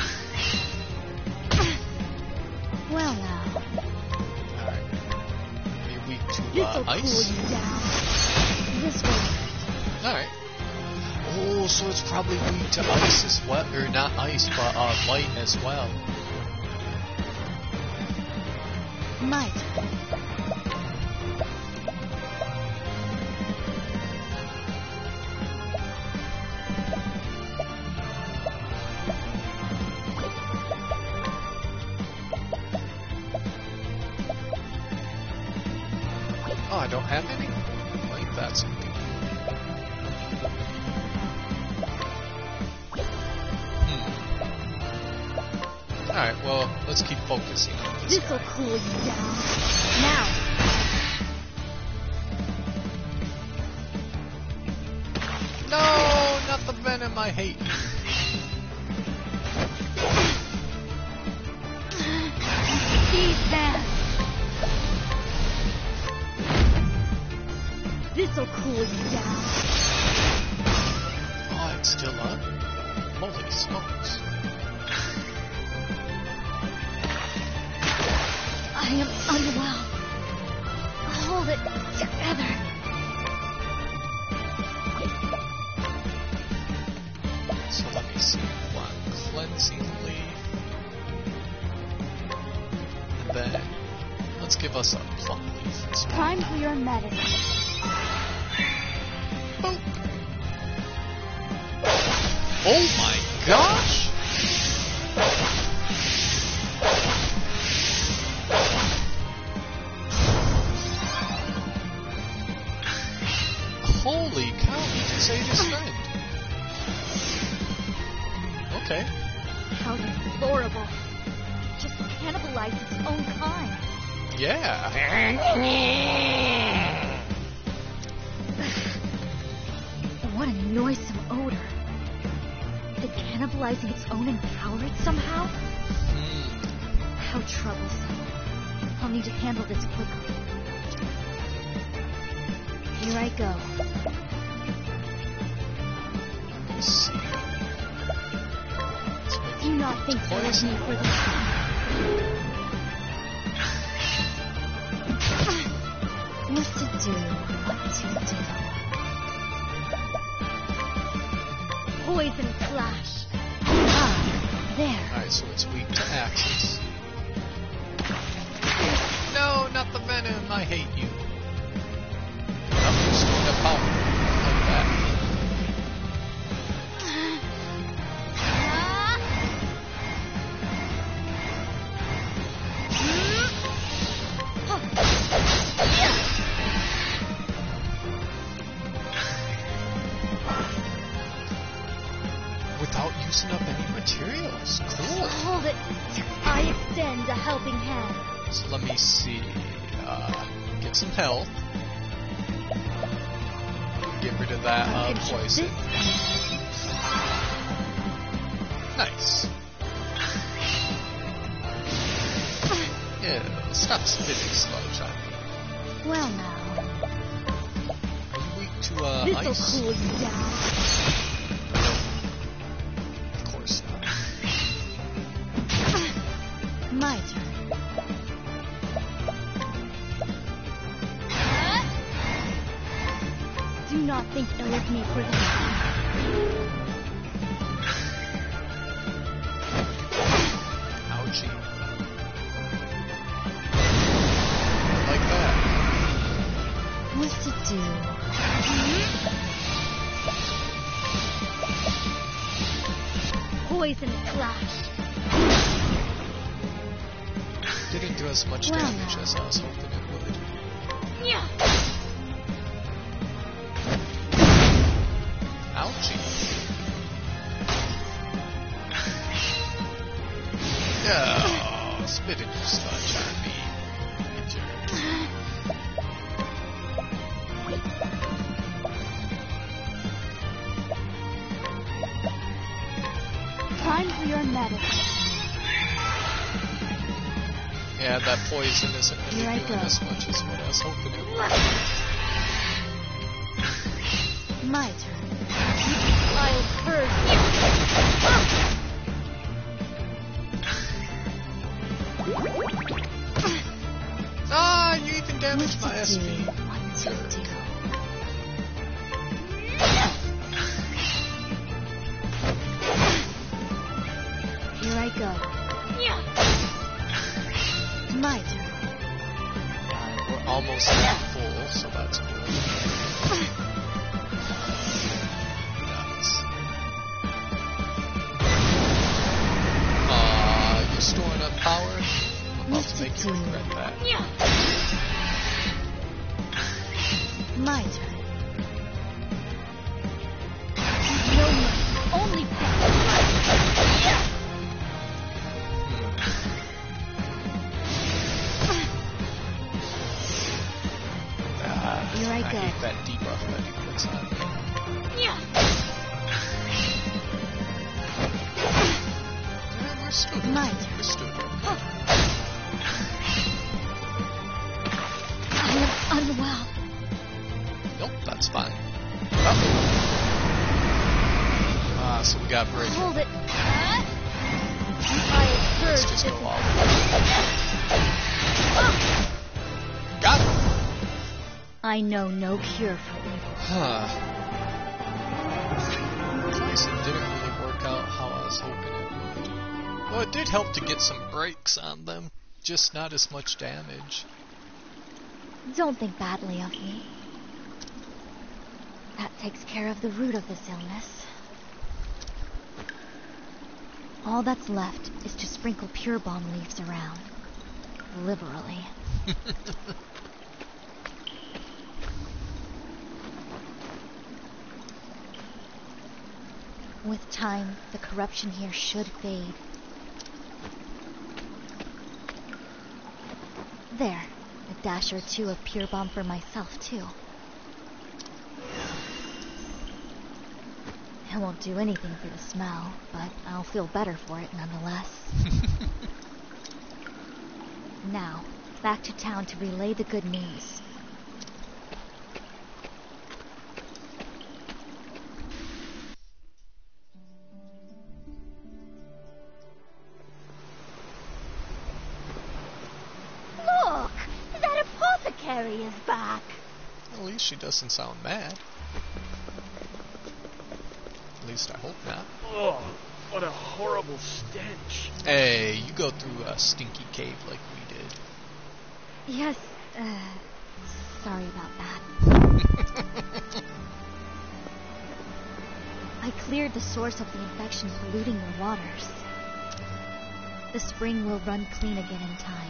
Well now, Alright. You're weak to this'll cool ice? you down. This way. Alright. Oh, so it's probably weak to ice as well. Or not ice, but light as well. My turn. Oh, I don't have any? Like that's something. Alright, well, let's keep focusing on this This'll guy. cool you down. Now. No, not the venom, I hate you. Seize them. This'll cool you down. Oh, it's still up? Holy smokes. I am unwell. Hold it together. So let me see. One cleansing leaf. And then let's give us a plum leaf as well. Time for your medicine. Boop. Oh my gosh! Holy cow, he just ate his friend. Okay. How deplorable. It just cannibalized its own kind. Yeah. What a noisome odor. Did cannibalizing its own empower it somehow? How troublesome. I'll need to handle this quickly. Here I go. Let's see. Do not think there is need for this. What to do, what to do. Poison Flash. Ah, there. Alright, so it's weak to axes. No, not the venom, I hate you. I'm just going to pop like that. without using up any materials. Cool. Hold it. I extend a helping hand. So let me see. Get some health. Get rid of that poison. Nice. Yeah, stop spitting sludge on me. Well now. Are you weak to This'll ice? cool you down. Of course not. My turn. Do not think ill of me for this. Ouchie. Like that. What to do? Poison clash. Didn't do as much damage as I was hoping it would. Yeah. Ouchie. Oh, spit in your sludge on me. You jerk. Time for your medicine. Yeah, that poison isn't really Here I doing go. as much as what I was hoping it would. My turn. I'll purge Ah, you even damaged my SP. Jerk. Here I go. My turn. We're almost at full, so that's good. Nice. You're storing up power? I'm about to make you regret that. My turn. No mercy. Only power. Here I go. hate that debuff that he puts on. Yeah, we're still good. My turn. We're still good. I am unwell. Nope, that's fine. So we got break. Hold it. Let's just go all the way. Got it. I know no cure for evil. Huh. Twice it didn't really work out how I was hoping it would. Well, it did help to get some breaks on them, just not as much damage. Don't think badly of me. That takes care of the root of this illness. All that's left is to sprinkle pure balm leaves around. Liberally. With time, the corruption here should fade. There, a dash or two of pure balm for myself, too. It won't do anything for the smell, but I'll feel better for it nonetheless. Now, back to town to relay the good news. Look! That apothecary is back! At least she doesn't sound mad. At least I hope not. Oh, what a horrible stench. Hey, you go through a stinky cave like we did. Yes, sorry about that. I cleared the source of the infection polluting the waters. The spring will run clean again in time.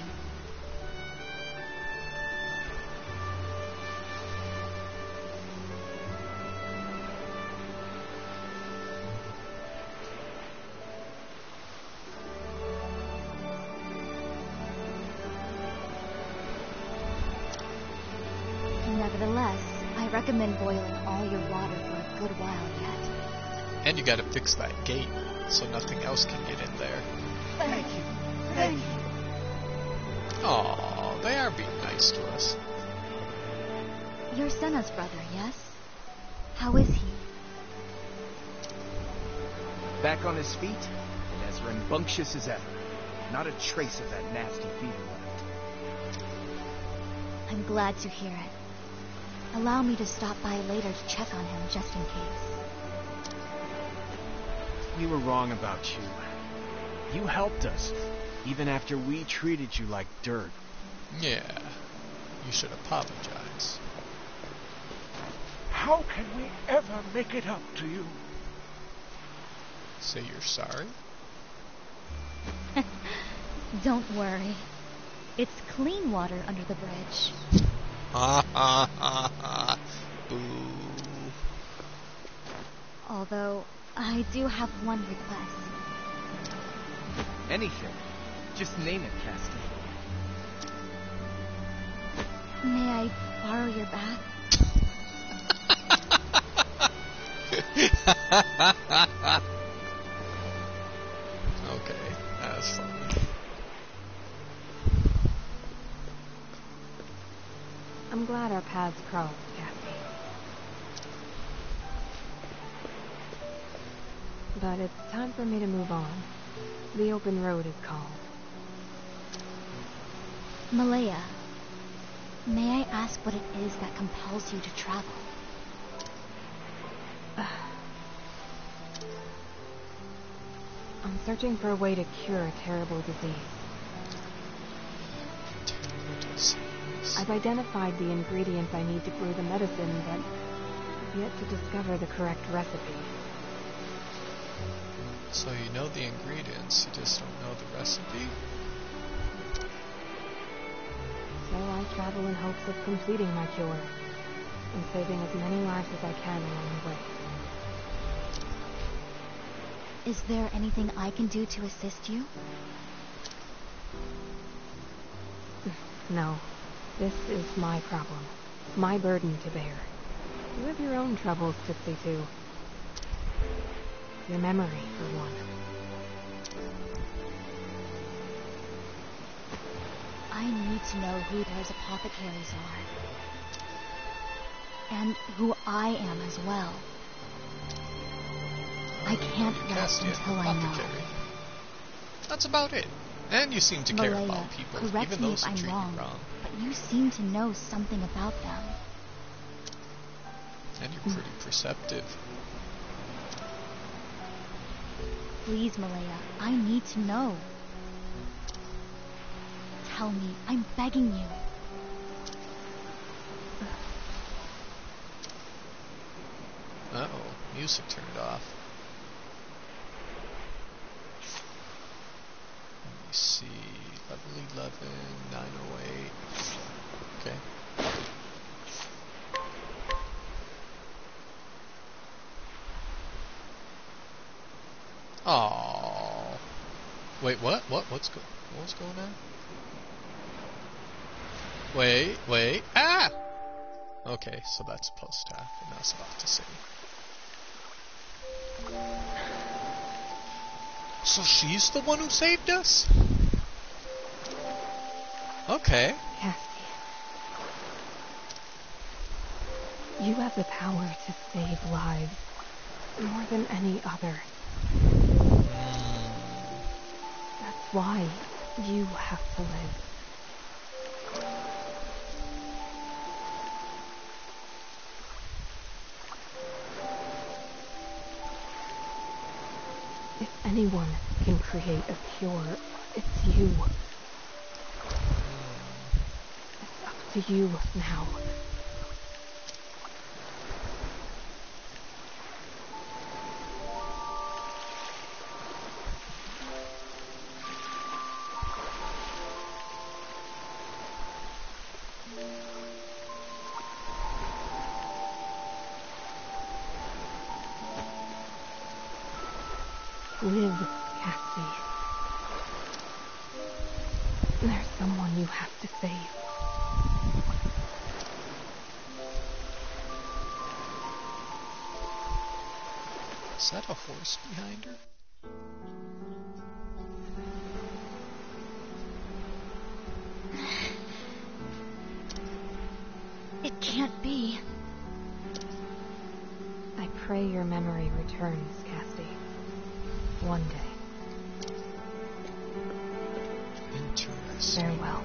recommend boiling all your water for a good while yet. And you gotta fix that gate so nothing else can get in there. Thank you. Thank you. Aw, they are being nice to us. You're Senna's brother, yes? How is he? Back on his feet, and as rambunctious as ever. Not a trace of that nasty fever left. I'm glad to hear it. Allow me to stop by later to check on him just in case. We were wrong about you. You helped us, even after we treated you like dirt. Yeah, you should apologize. How can we ever make it up to you? Say you're sorry? Don't worry. It's clean water under the bridge. Ha ha ha ha. Boo. Although, I do have one request. Anything. Just name it, Cassidy. May I borrow your bath? Okay, that's funny. I'm glad our paths crossed, Cassie. But it's time for me to move on. The open road is called. Malaya, may I ask what it is that compels you to travel? I'm searching for a way to cure a terrible disease. I've identified the ingredients I need to brew the medicine, but I've yet to discover the correct recipe. So you know the ingredients, you just don't know the recipe? So I travel in hopes of completing my cure, and saving as many lives as I can along the way. Is there anything I can do to assist you? No. This is my problem. My burden to bear. You have your own troubles to see to. Your memory, for one. I need to know who those apothecaries are. And who I am as well. I can't rest until I know. That's about it. And you seem to care Malaya, about people, correct even me those if who I'm treat wrong, you wrong. but you seem to know something about them. And you're pretty perceptive. Please, Malaya, I need to know. Tell me, I'm begging you. Uh-oh, music turned off. Let me see, level 11, 908. Okay. Oh. Wait, what? What's going on? Wait. Ah! Okay, so that's post-tap, and I was about to say. So she's the one who saved us? Okay. Cassie. You have the power to save lives more than any other. That's why you have to live. If anyone can create a cure, it's you. It's up to you now. Live, Cassie. There's someone you have to save. Is that a horse behind her? It can't be. I pray your memory returns, Cassie. One day. Interesting. Farewell.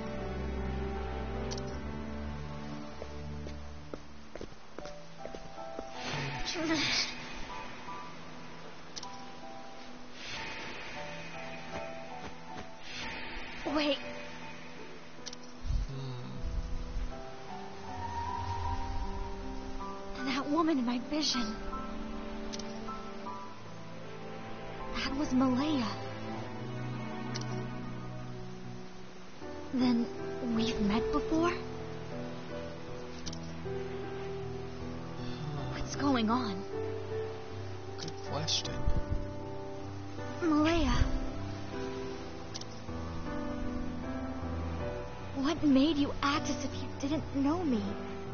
Interesting. Wait. That woman in my vision. That was Malaya. Then we've met before? What's going on? Good question. Malaya. What made you act as if you didn't know me?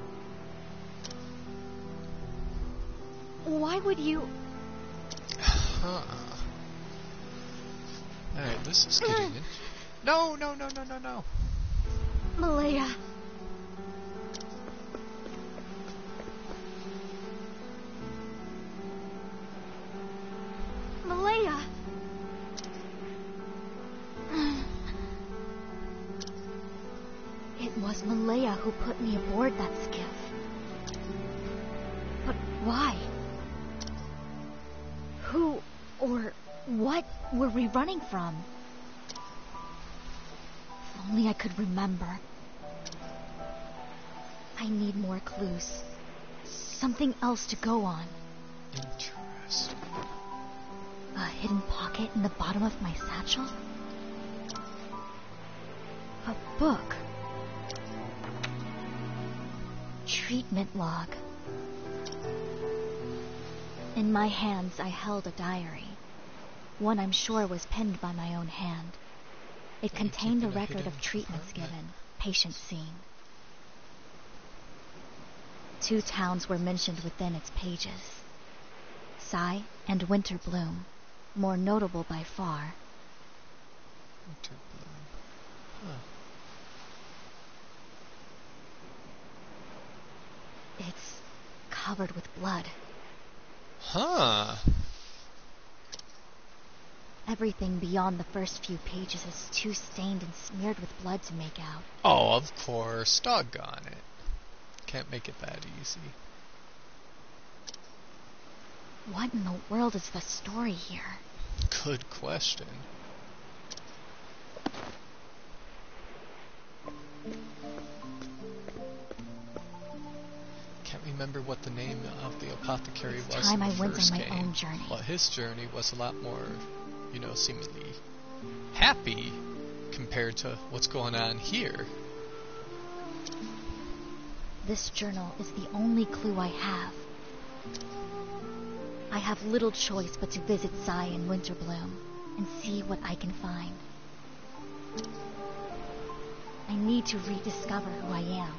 Why would you... Huh. Alright, this is getting in. No. Malaya. Malaya. It was Malaya who put me aboard that skiff. But why? Who or what were we running from? If only I could remember. I need more clues. Something else to go on. Interesting. A hidden pocket in the bottom of my satchel? A book. Treatment log. In my hands, I held a diary. One I'm sure was penned by my own hand. It contained a record of treatments given, patients seen. 2 towns were mentioned within its pages. Sigh and Winter Bloom, more notable by far. Winter Bloom. Huh. It's covered with blood. Huh. Everything beyond the first few pages is too stained and smeared with blood to make out. Oh, of course. Doggone it. Can't make it that easy. What in the world is the story here? Good question. Can't remember what the name of the apothecary It's was time in the I went first on my game. own journey. But his journey was a lot more, seemingly happy compared to what's going on here. This journal is the only clue I have. I have little choice but to visit Sigh and Winter Bloom and see what I can find. I need to rediscover who I am.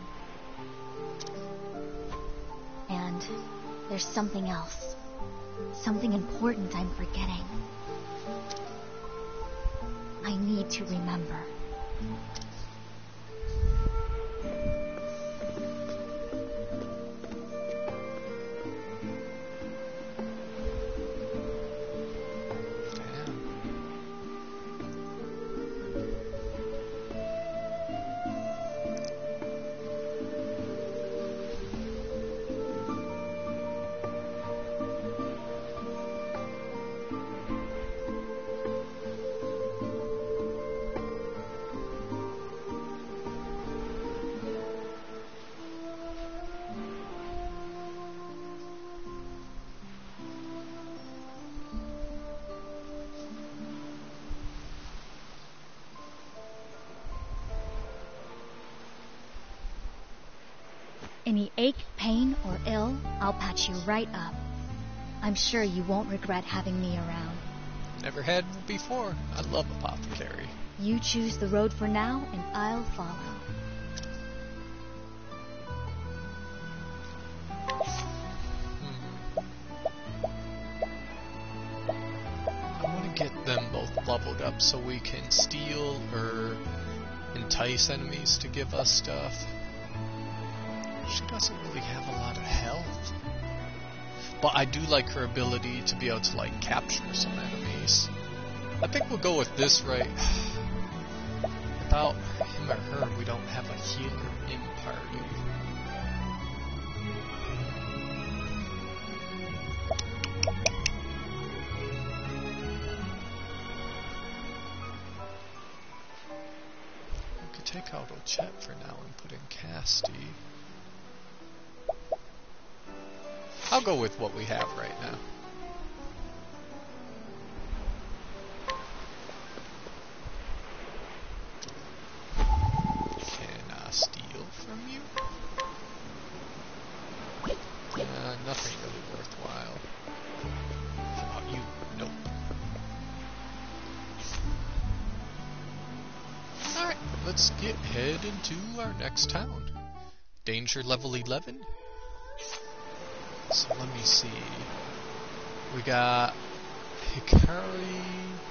And there's something else. Something important I'm forgetting. I need to remember. Any ache, pain, or ill, I'll patch you right up. I'm sure you won't regret having me around. Never had before. I love Apothecary. You choose the road for now, and I'll follow. them both leveled up so we can steal or entice enemies to give us stuff. She doesn't really have a lot of health. But I do like her ability to be able to, like, capture some enemies. I think we'll go with this, right? Without him or her, we don't have a healer in party. We could take out Ochet for now and put in Casty. I'll go with what we have right now. Can I steal from you? Nothing really worthwhile. How about you? Nope. Alright, let's head into our next town. Danger level 11. So let me see. We got Hikari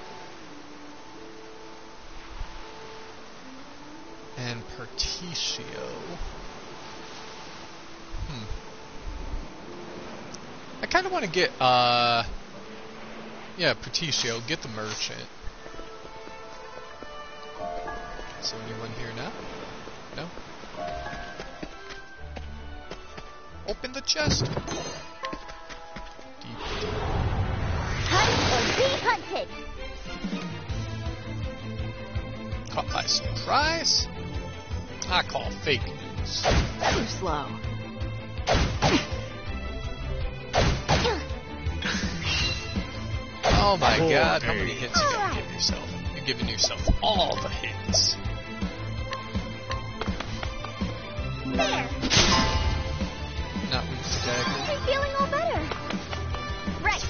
and Pertitio. I kind of want to get, yeah, Pertitio, get the merchant. Is there anyone here now? No? Open the chest! Hunt or be hunted! Caught by surprise? I call fake news. Too slow. Oh my god, how many hits you gotta give yourself? You're giving yourself all the hits. There! Not weak to dagger. I'm feeling all better. Right.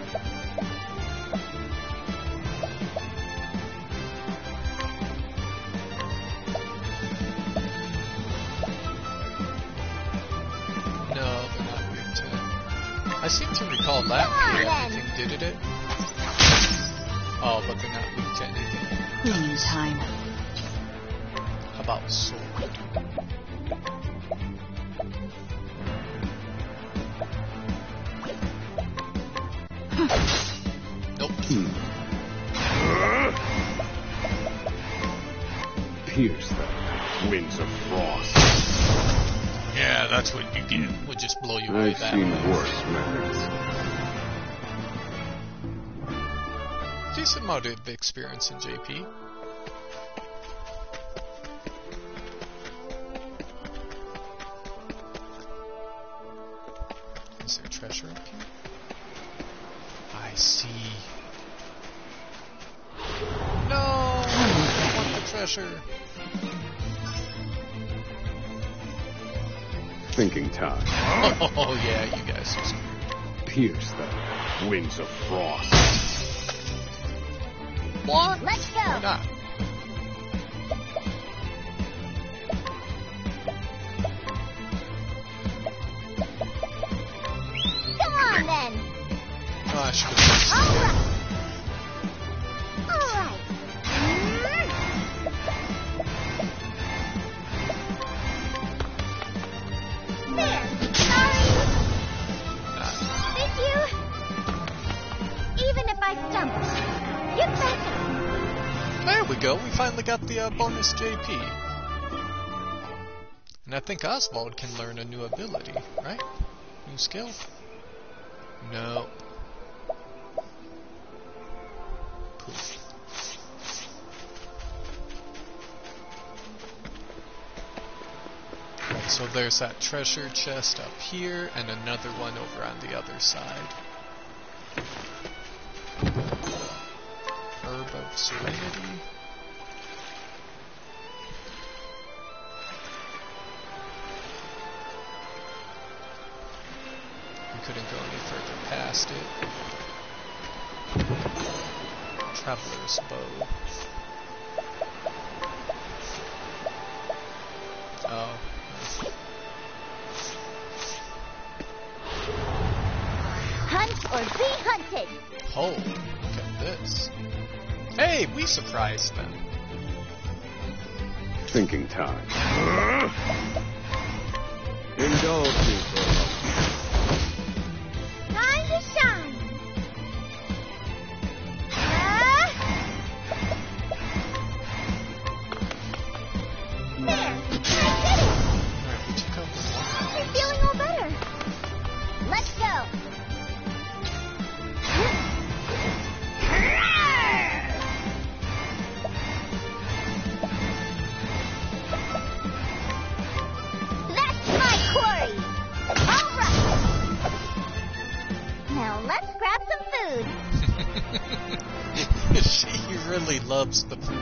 No, they're not weak to. I seem to recall that everything did it. Oh, but they're not weak to anything. Cleaning time. How about sword? Nope. Pierce them, winds of frost. Yeah, that's what you get. We'll just blow you away I've that seen way. worse methods. Decent amount of experience in JP. Is there treasure up here? I see. No! I don't want the treasure. Thinking time. Oh yeah, you guys are screwed. Pierce them, winds of frost. What? Let's go! Why not? Come on then! Oh, I should have. Alright! There! Sorry! Thank you! Even if I stumble, get back up! There we go, we finally got the bonus JP. And I think Oswald can learn a new ability, right? New skill? No. Poof. So there's that treasure chest up here, and another one over on the other side. Herb of Serenity. We couldn't go any further past it. Traveler's Bow. Oh. Hunt or be hunted! Oh, look at this. Hey, we surprised them. Thinking time. Indulge me for a moment. Time to shine. There, I did it. Alright, we took out the one. I'm feeling all better. Let's go. That's my quarry. All right. Now let's grab some food. She really loves the food.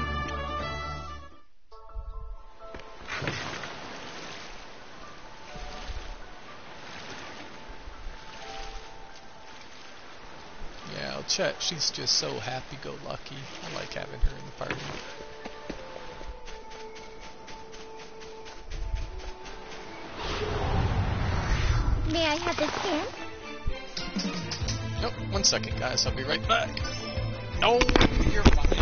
Yeah, I'll check. She's just so happy-go-lucky. I like having her in the party. May I have this pen? Nope, 1 second, guys. I'll be right back. No, you're fine.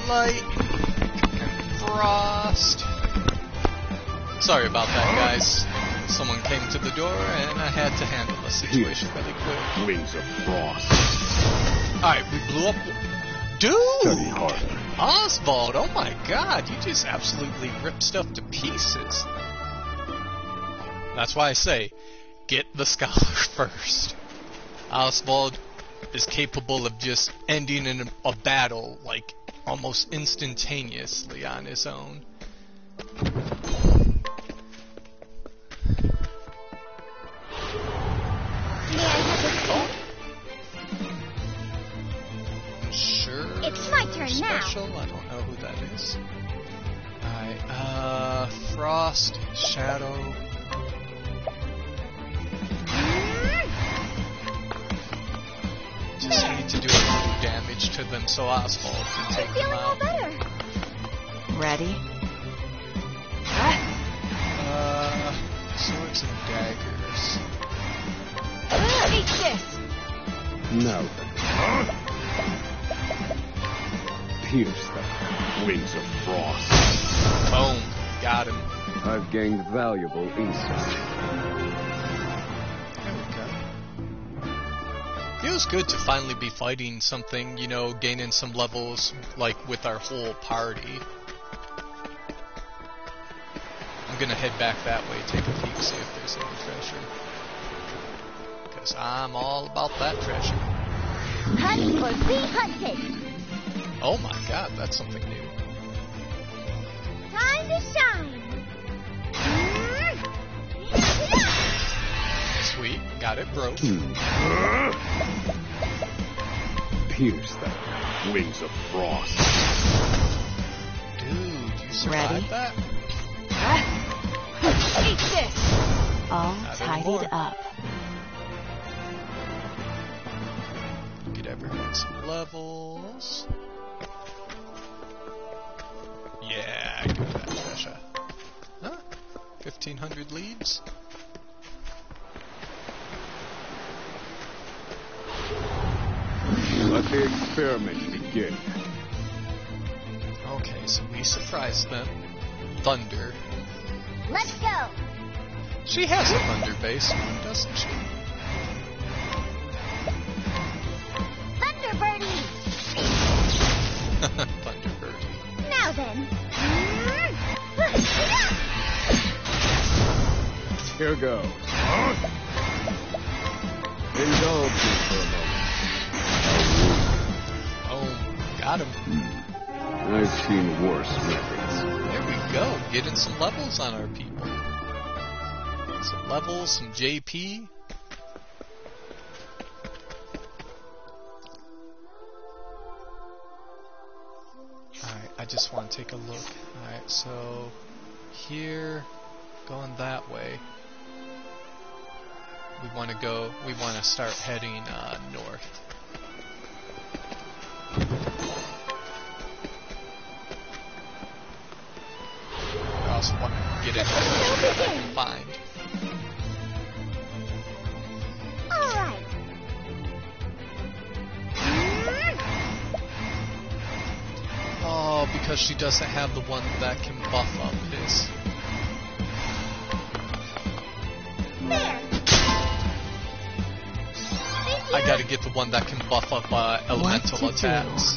light, and frost. Sorry about that, guys. Someone came to the door, and I had to handle the situation really quick. Wings of frost. Alright, we blew up... Study Dude! harder. Oswald, oh my god, you just absolutely ripped stuff to pieces. That's why I say, get the scholar first. Oswald is capable of just ending in a battle, like, almost instantaneously on his own. Sure. It's my turn Special? now. I don't know who that is. Alright, Frost, Shadow. Just need to do a little damage to them so Oswald can take them out. Ready? Swords and daggers. Eat this! Now then. Pierce them. Wings of frost. Boom. Got him. I've gained valuable insight. There we go. Feels good to finally be fighting something, you know, gaining some levels, like, with our whole party. I'm gonna head back that way, take a peek, see if there's any treasure. Because I'm all about that treasure. Hunt or be hunted. Oh my god, that's something new. Time to shine. Sweet, got it, broke. Pierce them. Wings of frost. Dude, you survived Ready? that? Eat this! All Not tidied anymore. up. Get everyone some levels. Yeah, give me that treasure. Huh? 1,500 leads? Let the experiment begin. Okay, so we surprised them. Thunder. Let's go. She has a thunder base, doesn't she? Thunderbirdie. Thunderbird. Now then. Here goes. Indulge me for a moment. Oh, got him. I've seen worse methods. There we go, getting some levels on our people. Some levels, some JP. Alright, I just want to take a look. Alright, so here, going that way. We want to start heading north. I also want to get everything that I can find. All right. Oh, because she doesn't have the one that can buff up his. There. I gotta get the one that can buff up elemental attacks.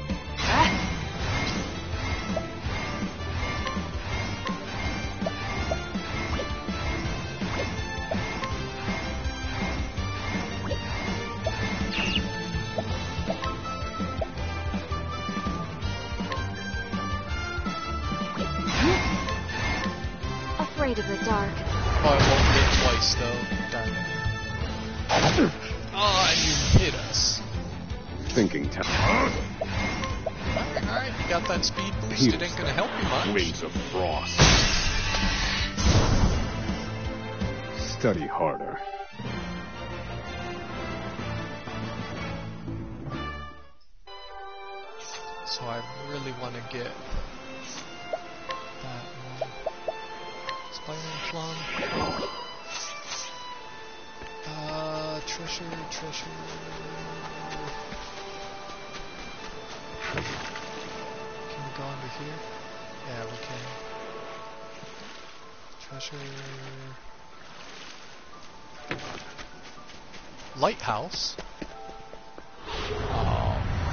Afraid of the dark. Oh, I won't hit twice though. Darn it. Oh, and you hit us. Thinking time. Alright, you got that speed boost. It ain't gonna help you much. Wings of frost. Study harder. So I really want to get that one. Spider plum. Treasure. here? Yeah, we can. Treasure... Lighthouse? Oh.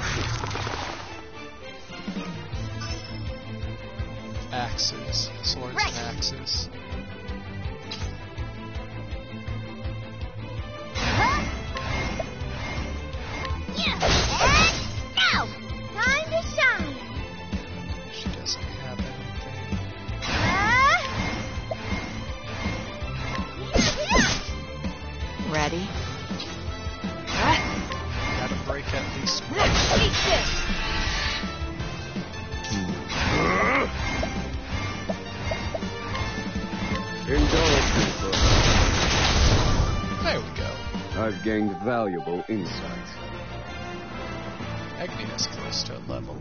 Axes. Swords and axes. Now! Time to shine! She doesn't have anything. Ready? Gotta break at least one. Take this! Indulge me for a There we go. I've gained valuable insight. Agni is close to a level.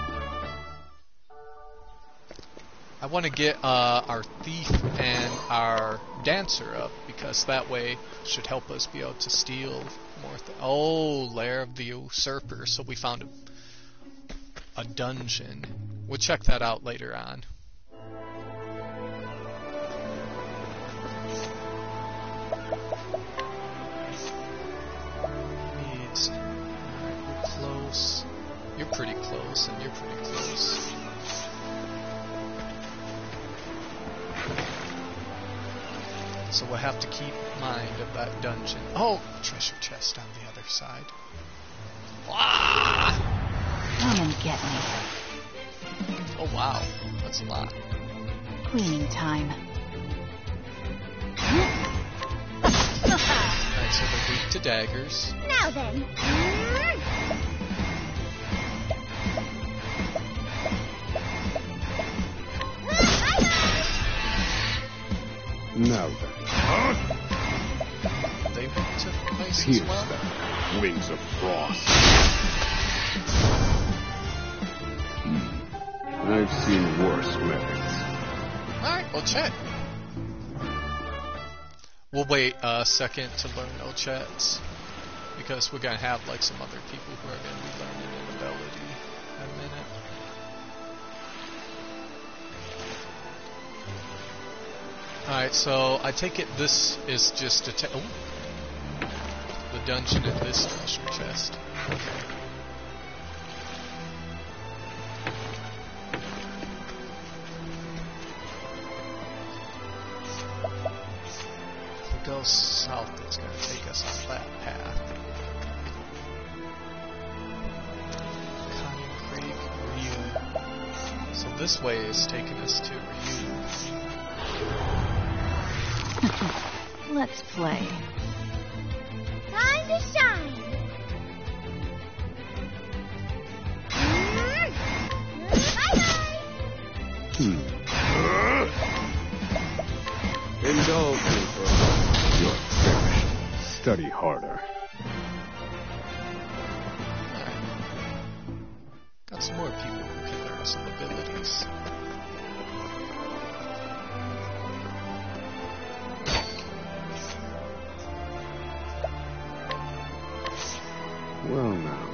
I want to get our thief and our dancer up, because that way should help us be able to steal more oh, Lair of the Usurper. So we found a dungeon. We'll check that out later on. Alright, we're close. You're pretty close, and you're pretty close. So we'll have to keep mind of that dungeon. Oh! Treasure chest on the other side. Ah! Come and get me. Oh wow, that's a lot. Cleaning time. Alright, so they're weak to daggers. Now then. Now then. They weak to ice Here's as well? them. Wings of frost. I've seen worse methods. Alright, we'll check. We'll wait a second to learn Ochets, because we're going to have like some other people who are going to be learning an ability in a minute. Alright, so I take it this is just a the dungeon in this treasure chest. Okay. If we go south, it's going to take us on that path. Conning Creek, Ryu. So this way is taking us to Ryu. Let's play. Time to shine! Bye-bye! Indulge me for a moment. You're finished. Study harder. Got some more people who can learn some abilities. Well now.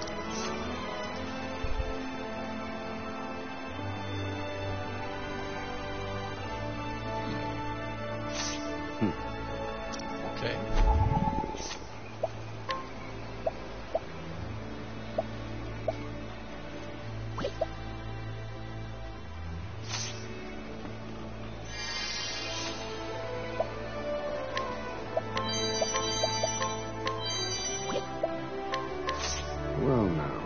Okay. Well now.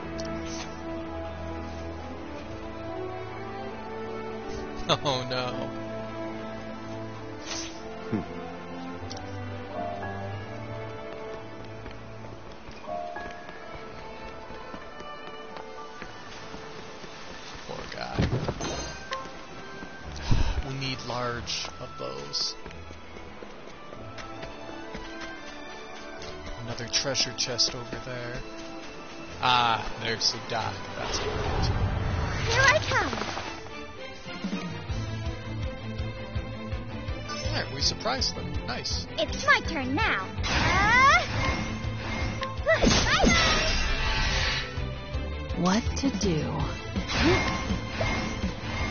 Oh no. Poor guy. We need large of those. Another treasure chest over there. Ah, there's the dock. That's what we get to. Here I come! Alright, we surprised them. Nice. It's my turn now. Bye-bye! What to do?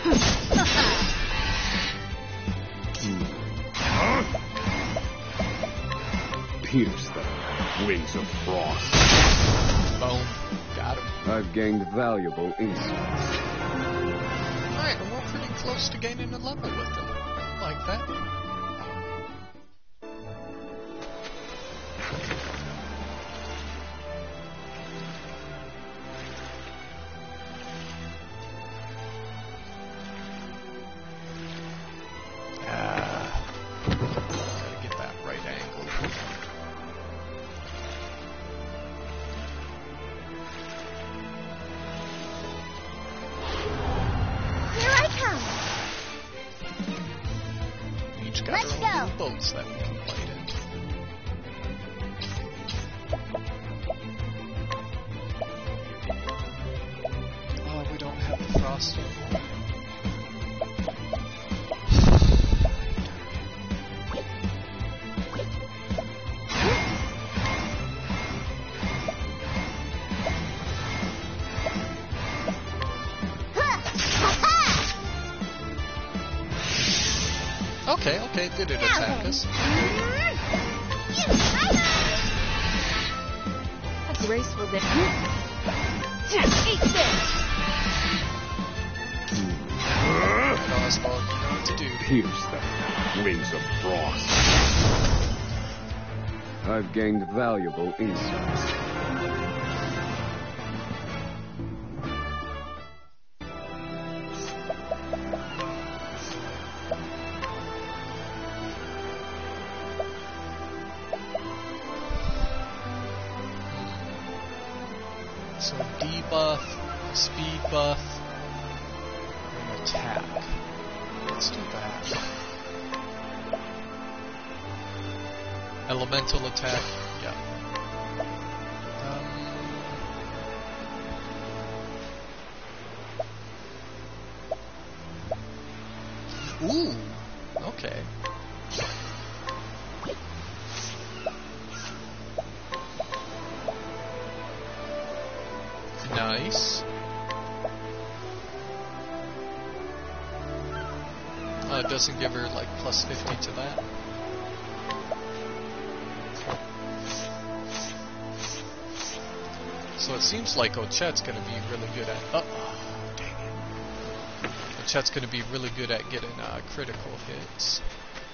Pierce them. Wings of frost. Boom. Got him. I've gained valuable insights. Alright, well, we're pretty close to gaining a level with him. I like that. Gotta get that right angle. Here I come. We each got Let's our own go. little boats that we can fight in. Oh, we don't have the frost anymore. Okay, did it attack us? A graceful dip. Eat this! Oswald, you know what to do. Pierce them. Wings of frost. I've gained valuable insights. So debuff, speed buff, and attack. Let's do that. Elemental attack, yeah. Ooh, okay. Nice. It doesn't give her like plus 50 to that. So it seems like Ochet's gonna be really good at. Oh, dang it. Ochet's gonna be really good at getting critical hits.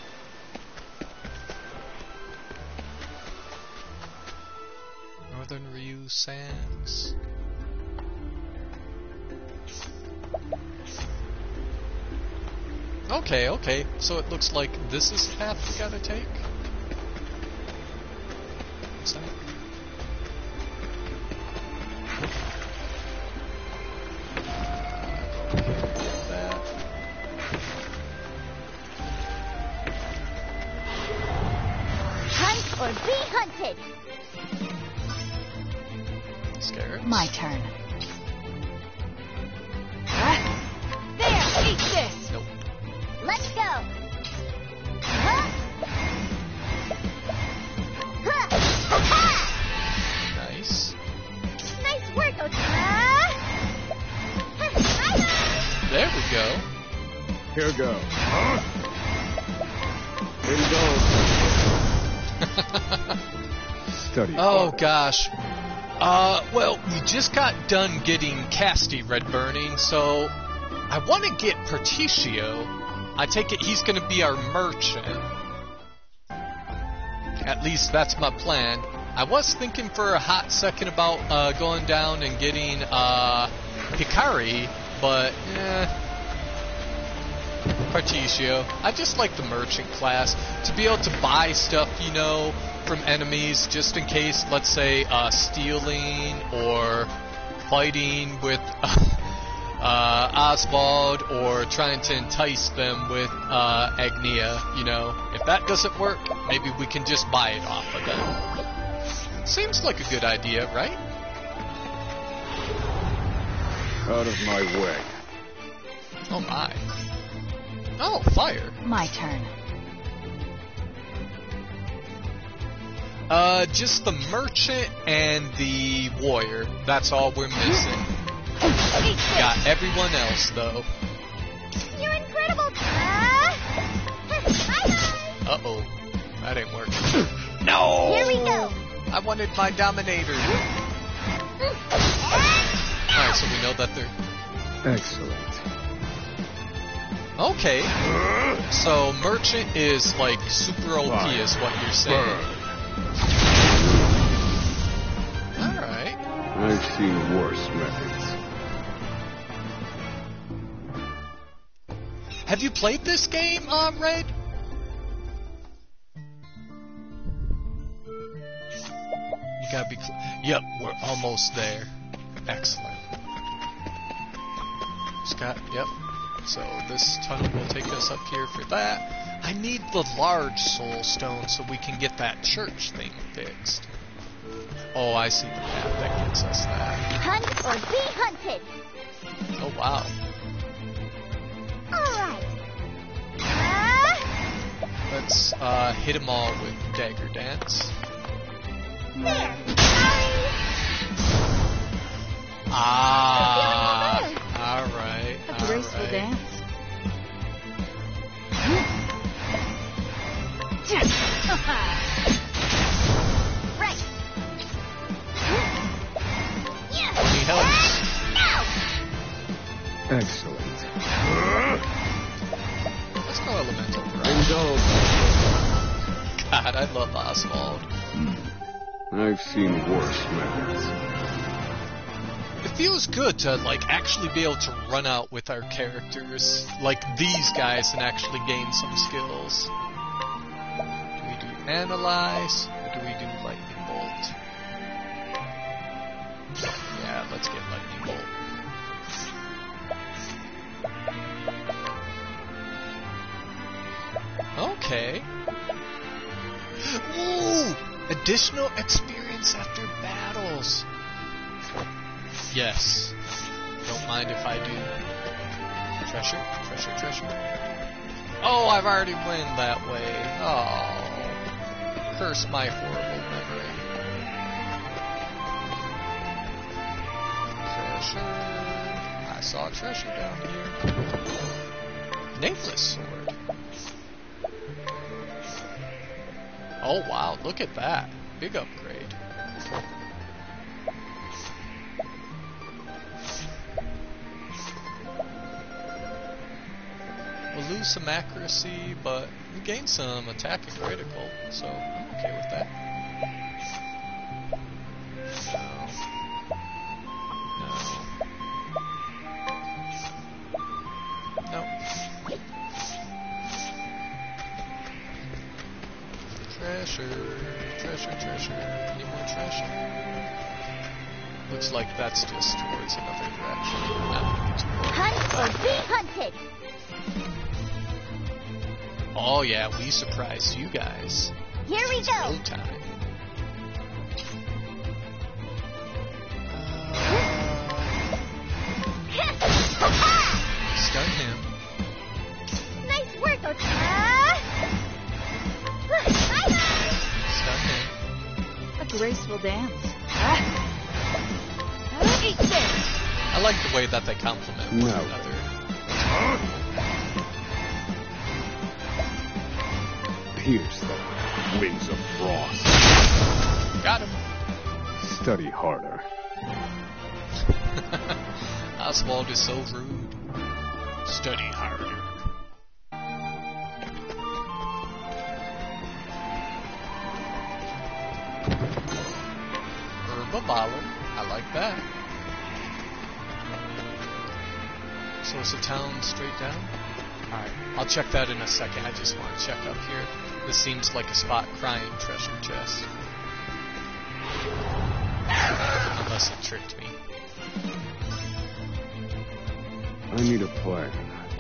Northern Ryu Sands. Okay, so it looks like this is the path we gotta take? What's that? That. Hunt or be hunted. Scarabs? My turn. There, eat this! Nope. Let's go. Huh? Huh. Ha! Nice. Nice work, There we go. Here goes. Study. Oh gosh. Well, we just got done getting Casti red burning, so I want to get Pertitio. I take it he's going to be our merchant. At least that's my plan. I was thinking for a hot second about going down and getting Hikari, but Pertitio. I just like the merchant class to be able to buy stuff, you know, from enemies just in case, let's say, stealing or fighting with Oswald or trying to entice them with Agnia, you know. If that doesn't work, maybe we can just buy it off of them. Seems like a good idea, right? Out of my way. Oh my. Oh, fire. My turn. Just the merchant and the warrior. That's all we're missing. Got everyone else, though. Uh-oh. That ain't working. No! Here we go! I wanted my Dominator. Alright, so we know that they're... Excellent. Okay. So, Merchant is, like, super OP is what you're saying. Alright. I've seen worse methods. Have you played this game, Red? You gotta be yep, we're almost there. Excellent. Scott, yep. So this tunnel will take us up here for that. I need the large soul stone so we can get that church thing fixed. Oh, I see the path that gets us that. Hunt or be hunted. Oh, wow. Alright. Let's hit them all with Dagger Dance. There. Alright. A graceful dance. Right. Any helps? No. Excellent. Let's go Elemental Barrage. Indulge. God, I love Oswald. I've seen worse methods. It feels good to, like, actually be able to run out with our characters, like these guys, and actually gain some skills. Do we do Analyze, or do we do Lightning Bolt? Yeah, let's get Lightning Bolt. Okay. Ooh! Additional experience after battles. Yes. Don't mind if I do. Treasure. Oh, I've already went that way. Oh. Curse my horrible memory. Treasure. I saw treasure down here. Nameless sword. Oh wow, look at that. Big upgrade. We'll lose some accuracy, but we gain some attack and critical, so I'm okay with that. No. Treasure. Any more treasure? Looks like that's just towards another direction. Hunt or be hunted. Oh yeah, we surprised you guys. Here we go. No time. Stun him. Nice work, Stun him. A graceful dance. Eat this. I like the way that they complement one another. Pierce the winds of frost. Got him. Study harder. Oswald is so rude. Study harder. Herba Bottle. I like that. So is the town straight down? Alright, I'll check that in a second. I just want to check up here. This seems like a spot crying treasure chest. Unless it tricked me. I need a plan.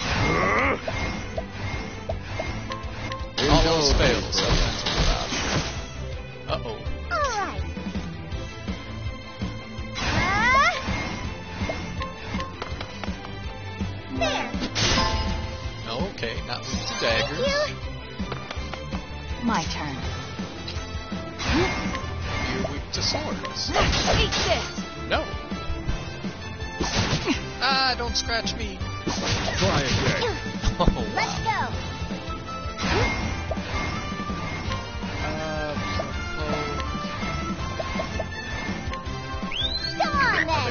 All those fails. Uh-oh. Alright. There. Okay, not with the daggers. My turn. You're weak to swords. Eat this. No. Ah, don't scratch me. Try again. Oh, Let's wow. go.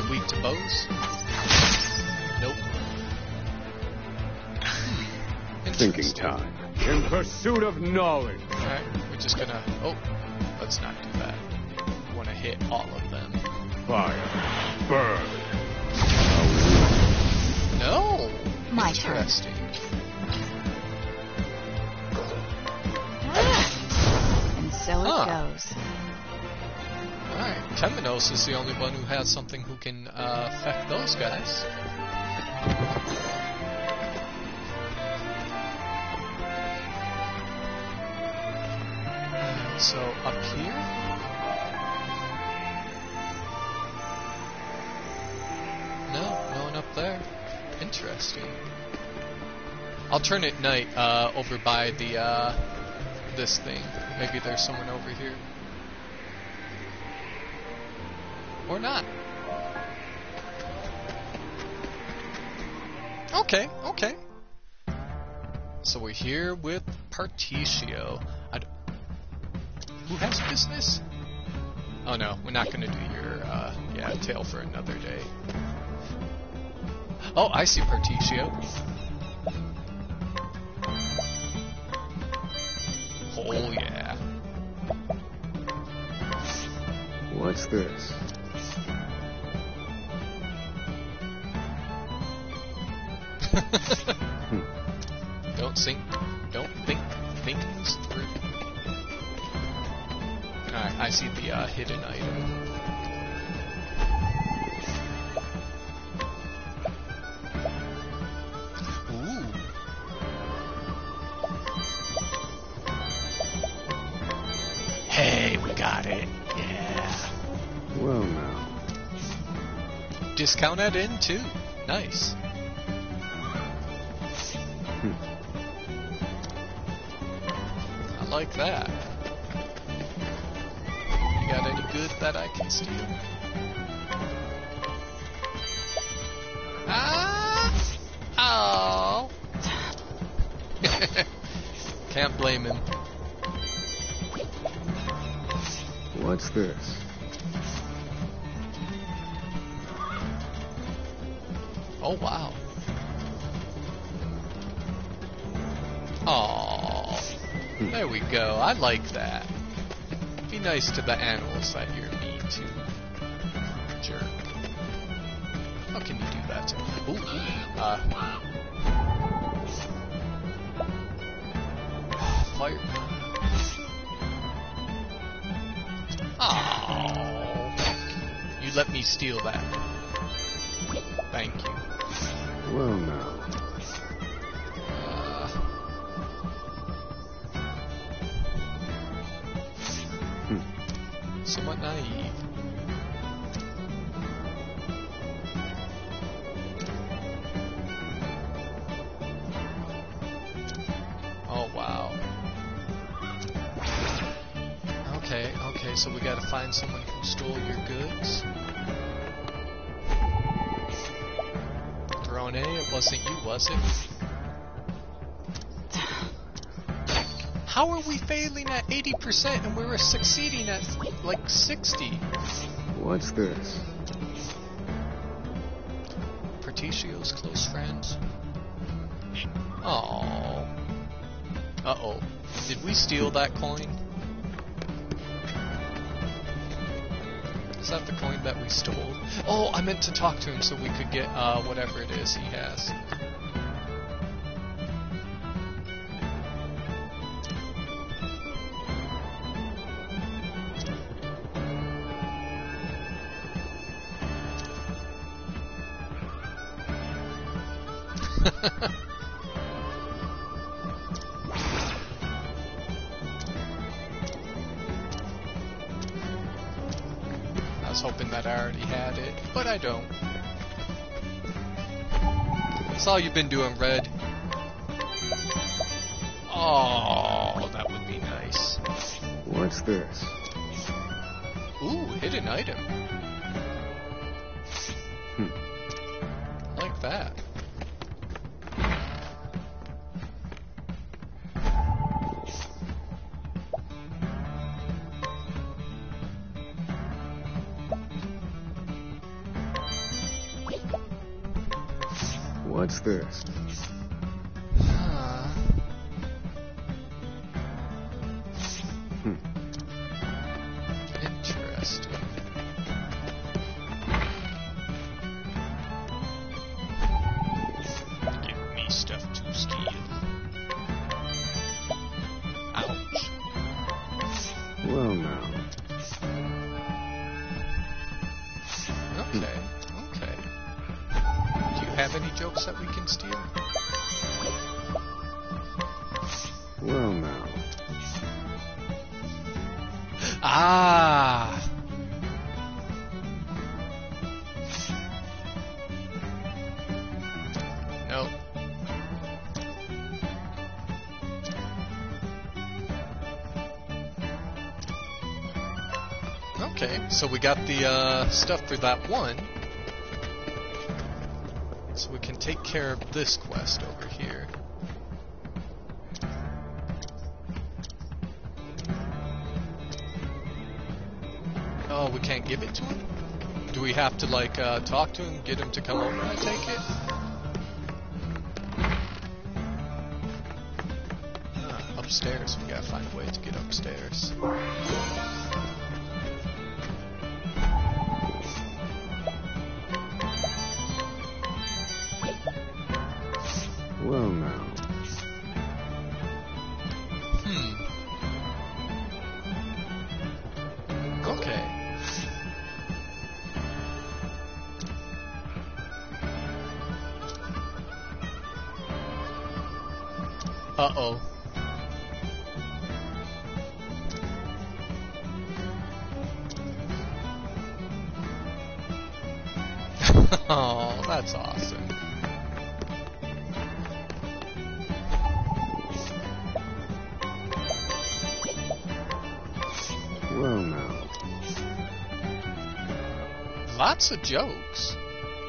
I'm weak to bows? Nope. Thinking time. In pursuit of knowledge. Alright, we're just gonna... Oh, let's not do that. We want to hit all of them. Fire. Burn. No! My turn. Interesting. And so it goes. Alright, Temenos is the only one who has something who can affect those guys. So, up here? No, no one up there. Interesting. Alternate night over by the this thing. Maybe there's someone over here. Or not. Okay, okay. So we're here with Particio. Who has business? Oh no, we're not gonna do your tale for another day. Oh, I see Particio. Oh yeah. What's this? Don't think things through. Alright, I see the hidden item. Ooh. Hey, we got it. Yeah. Well now. Discount at in too. Nice. I like that. You got any good that I can steal? Ah! Oh! Can't blame him. What's this? Oh wow. Oh, there we go. I like that. Be nice to the animals that you're mean to. Jerk. How can you do that to me? Fire. Oh, you let me steal that. Thank you. Well now. Somewhat naive. Oh wow. Okay, so we gotta find someone who stole your goods. Drone A, it wasn't you, was it? How are we failing at 80% and we were succeeding at like 60? What's this? Particio's close friends. Oh. Uh-oh. Did we steal that coin? Is that the coin that we stole? Oh, I meant to talk to him so we could get whatever it is he has. I was hoping that I already had it, but I don't. That's all you've been doing, Red. Oh, that would be nice. What's this? Ooh, hidden item. Like that. What's this? Interesting. Give me stuff to steal. Ouch. Well, now. Okay, okay. Do you have any jokes that we can steal? Well, now. Ah! Nope. Okay, so we got the stuff for that one. So we can take care of this quest over here. Oh, we can't give it to him? Do we have to, like, talk to him, get him to come over, I take it? Upstairs. We gotta find a way to get upstairs. Well, now. Okay. Uh-oh. Oh, that's awesome. Well, now. Lots of jokes.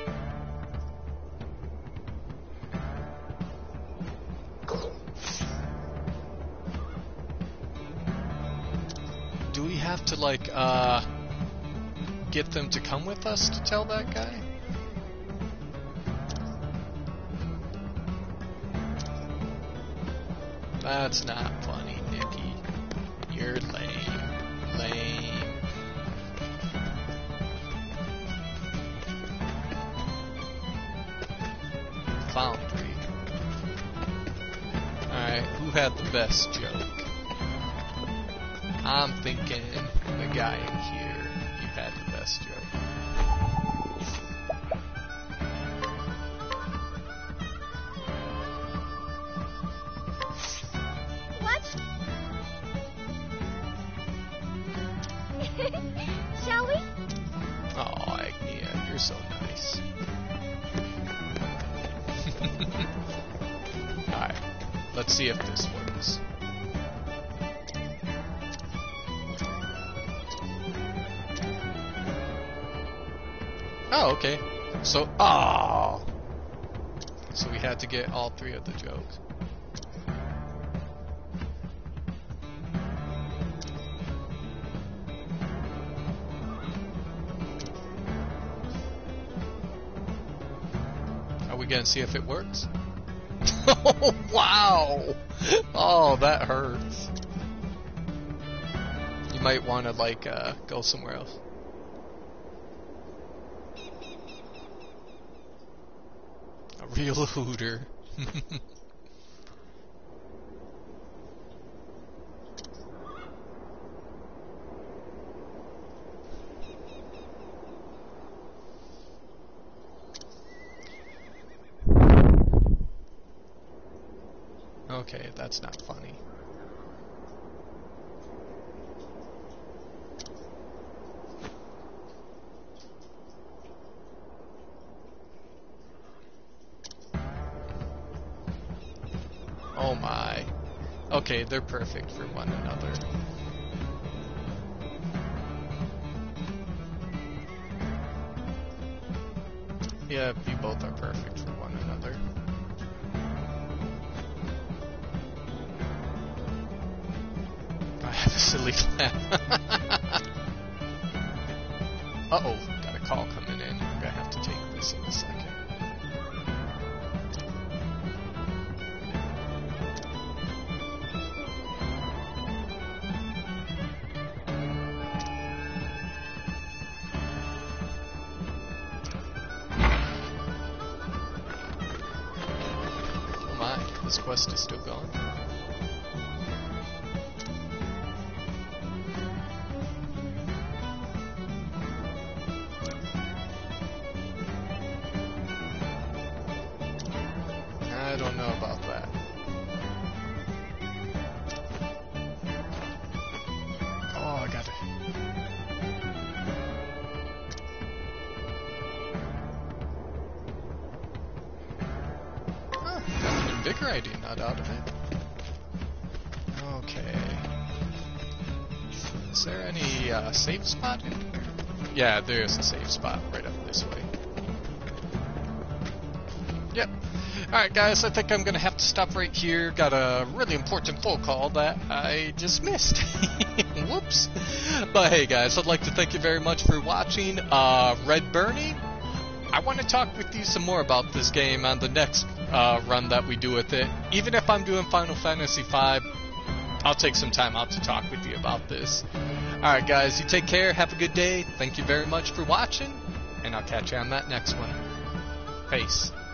Do we have to, like, get them to come with us to tell that guy? That's not funny, Nicky. You're lame. Lame. Foundry. Alright, who had the best joke? I'm thinking the guy in here. You had the best joke. Shall we? Oh, Agnia, you're so nice. Alright, let's see if this works. Oh, okay. So, so we had to get all three of the jokes. Are we gonna see if it works? Oh, wow! Oh, that hurts. You might want to, like, go somewhere else. A real hooter. Okay, that's not funny. Oh my. Okay, they're perfect for one another. Yeah, you both are perfect for one another. I have a silly laugh. Uh-oh, got a call coming in. I'm gonna have to take this in a second. this quest is still going. I don't know about that. Oh, I got it. Oh, got an invigorating nut out of it. Okay. Is there any save spot in here? Yeah, there is a save spot right up this way. Yep. Alright guys, I think I'm going to have to stop right here. Got a really important phone call that I just missed. Whoops. But hey guys, I'd like to thank you very much for watching Red Burning. I want to talk with you some more about this game on the next run that we do with it. Even if I'm doing Final Fantasy V, I'll take some time out to talk with you about this. Alright guys, you take care, have a good day. Thank you very much for watching, and I'll catch you on that next one. Peace.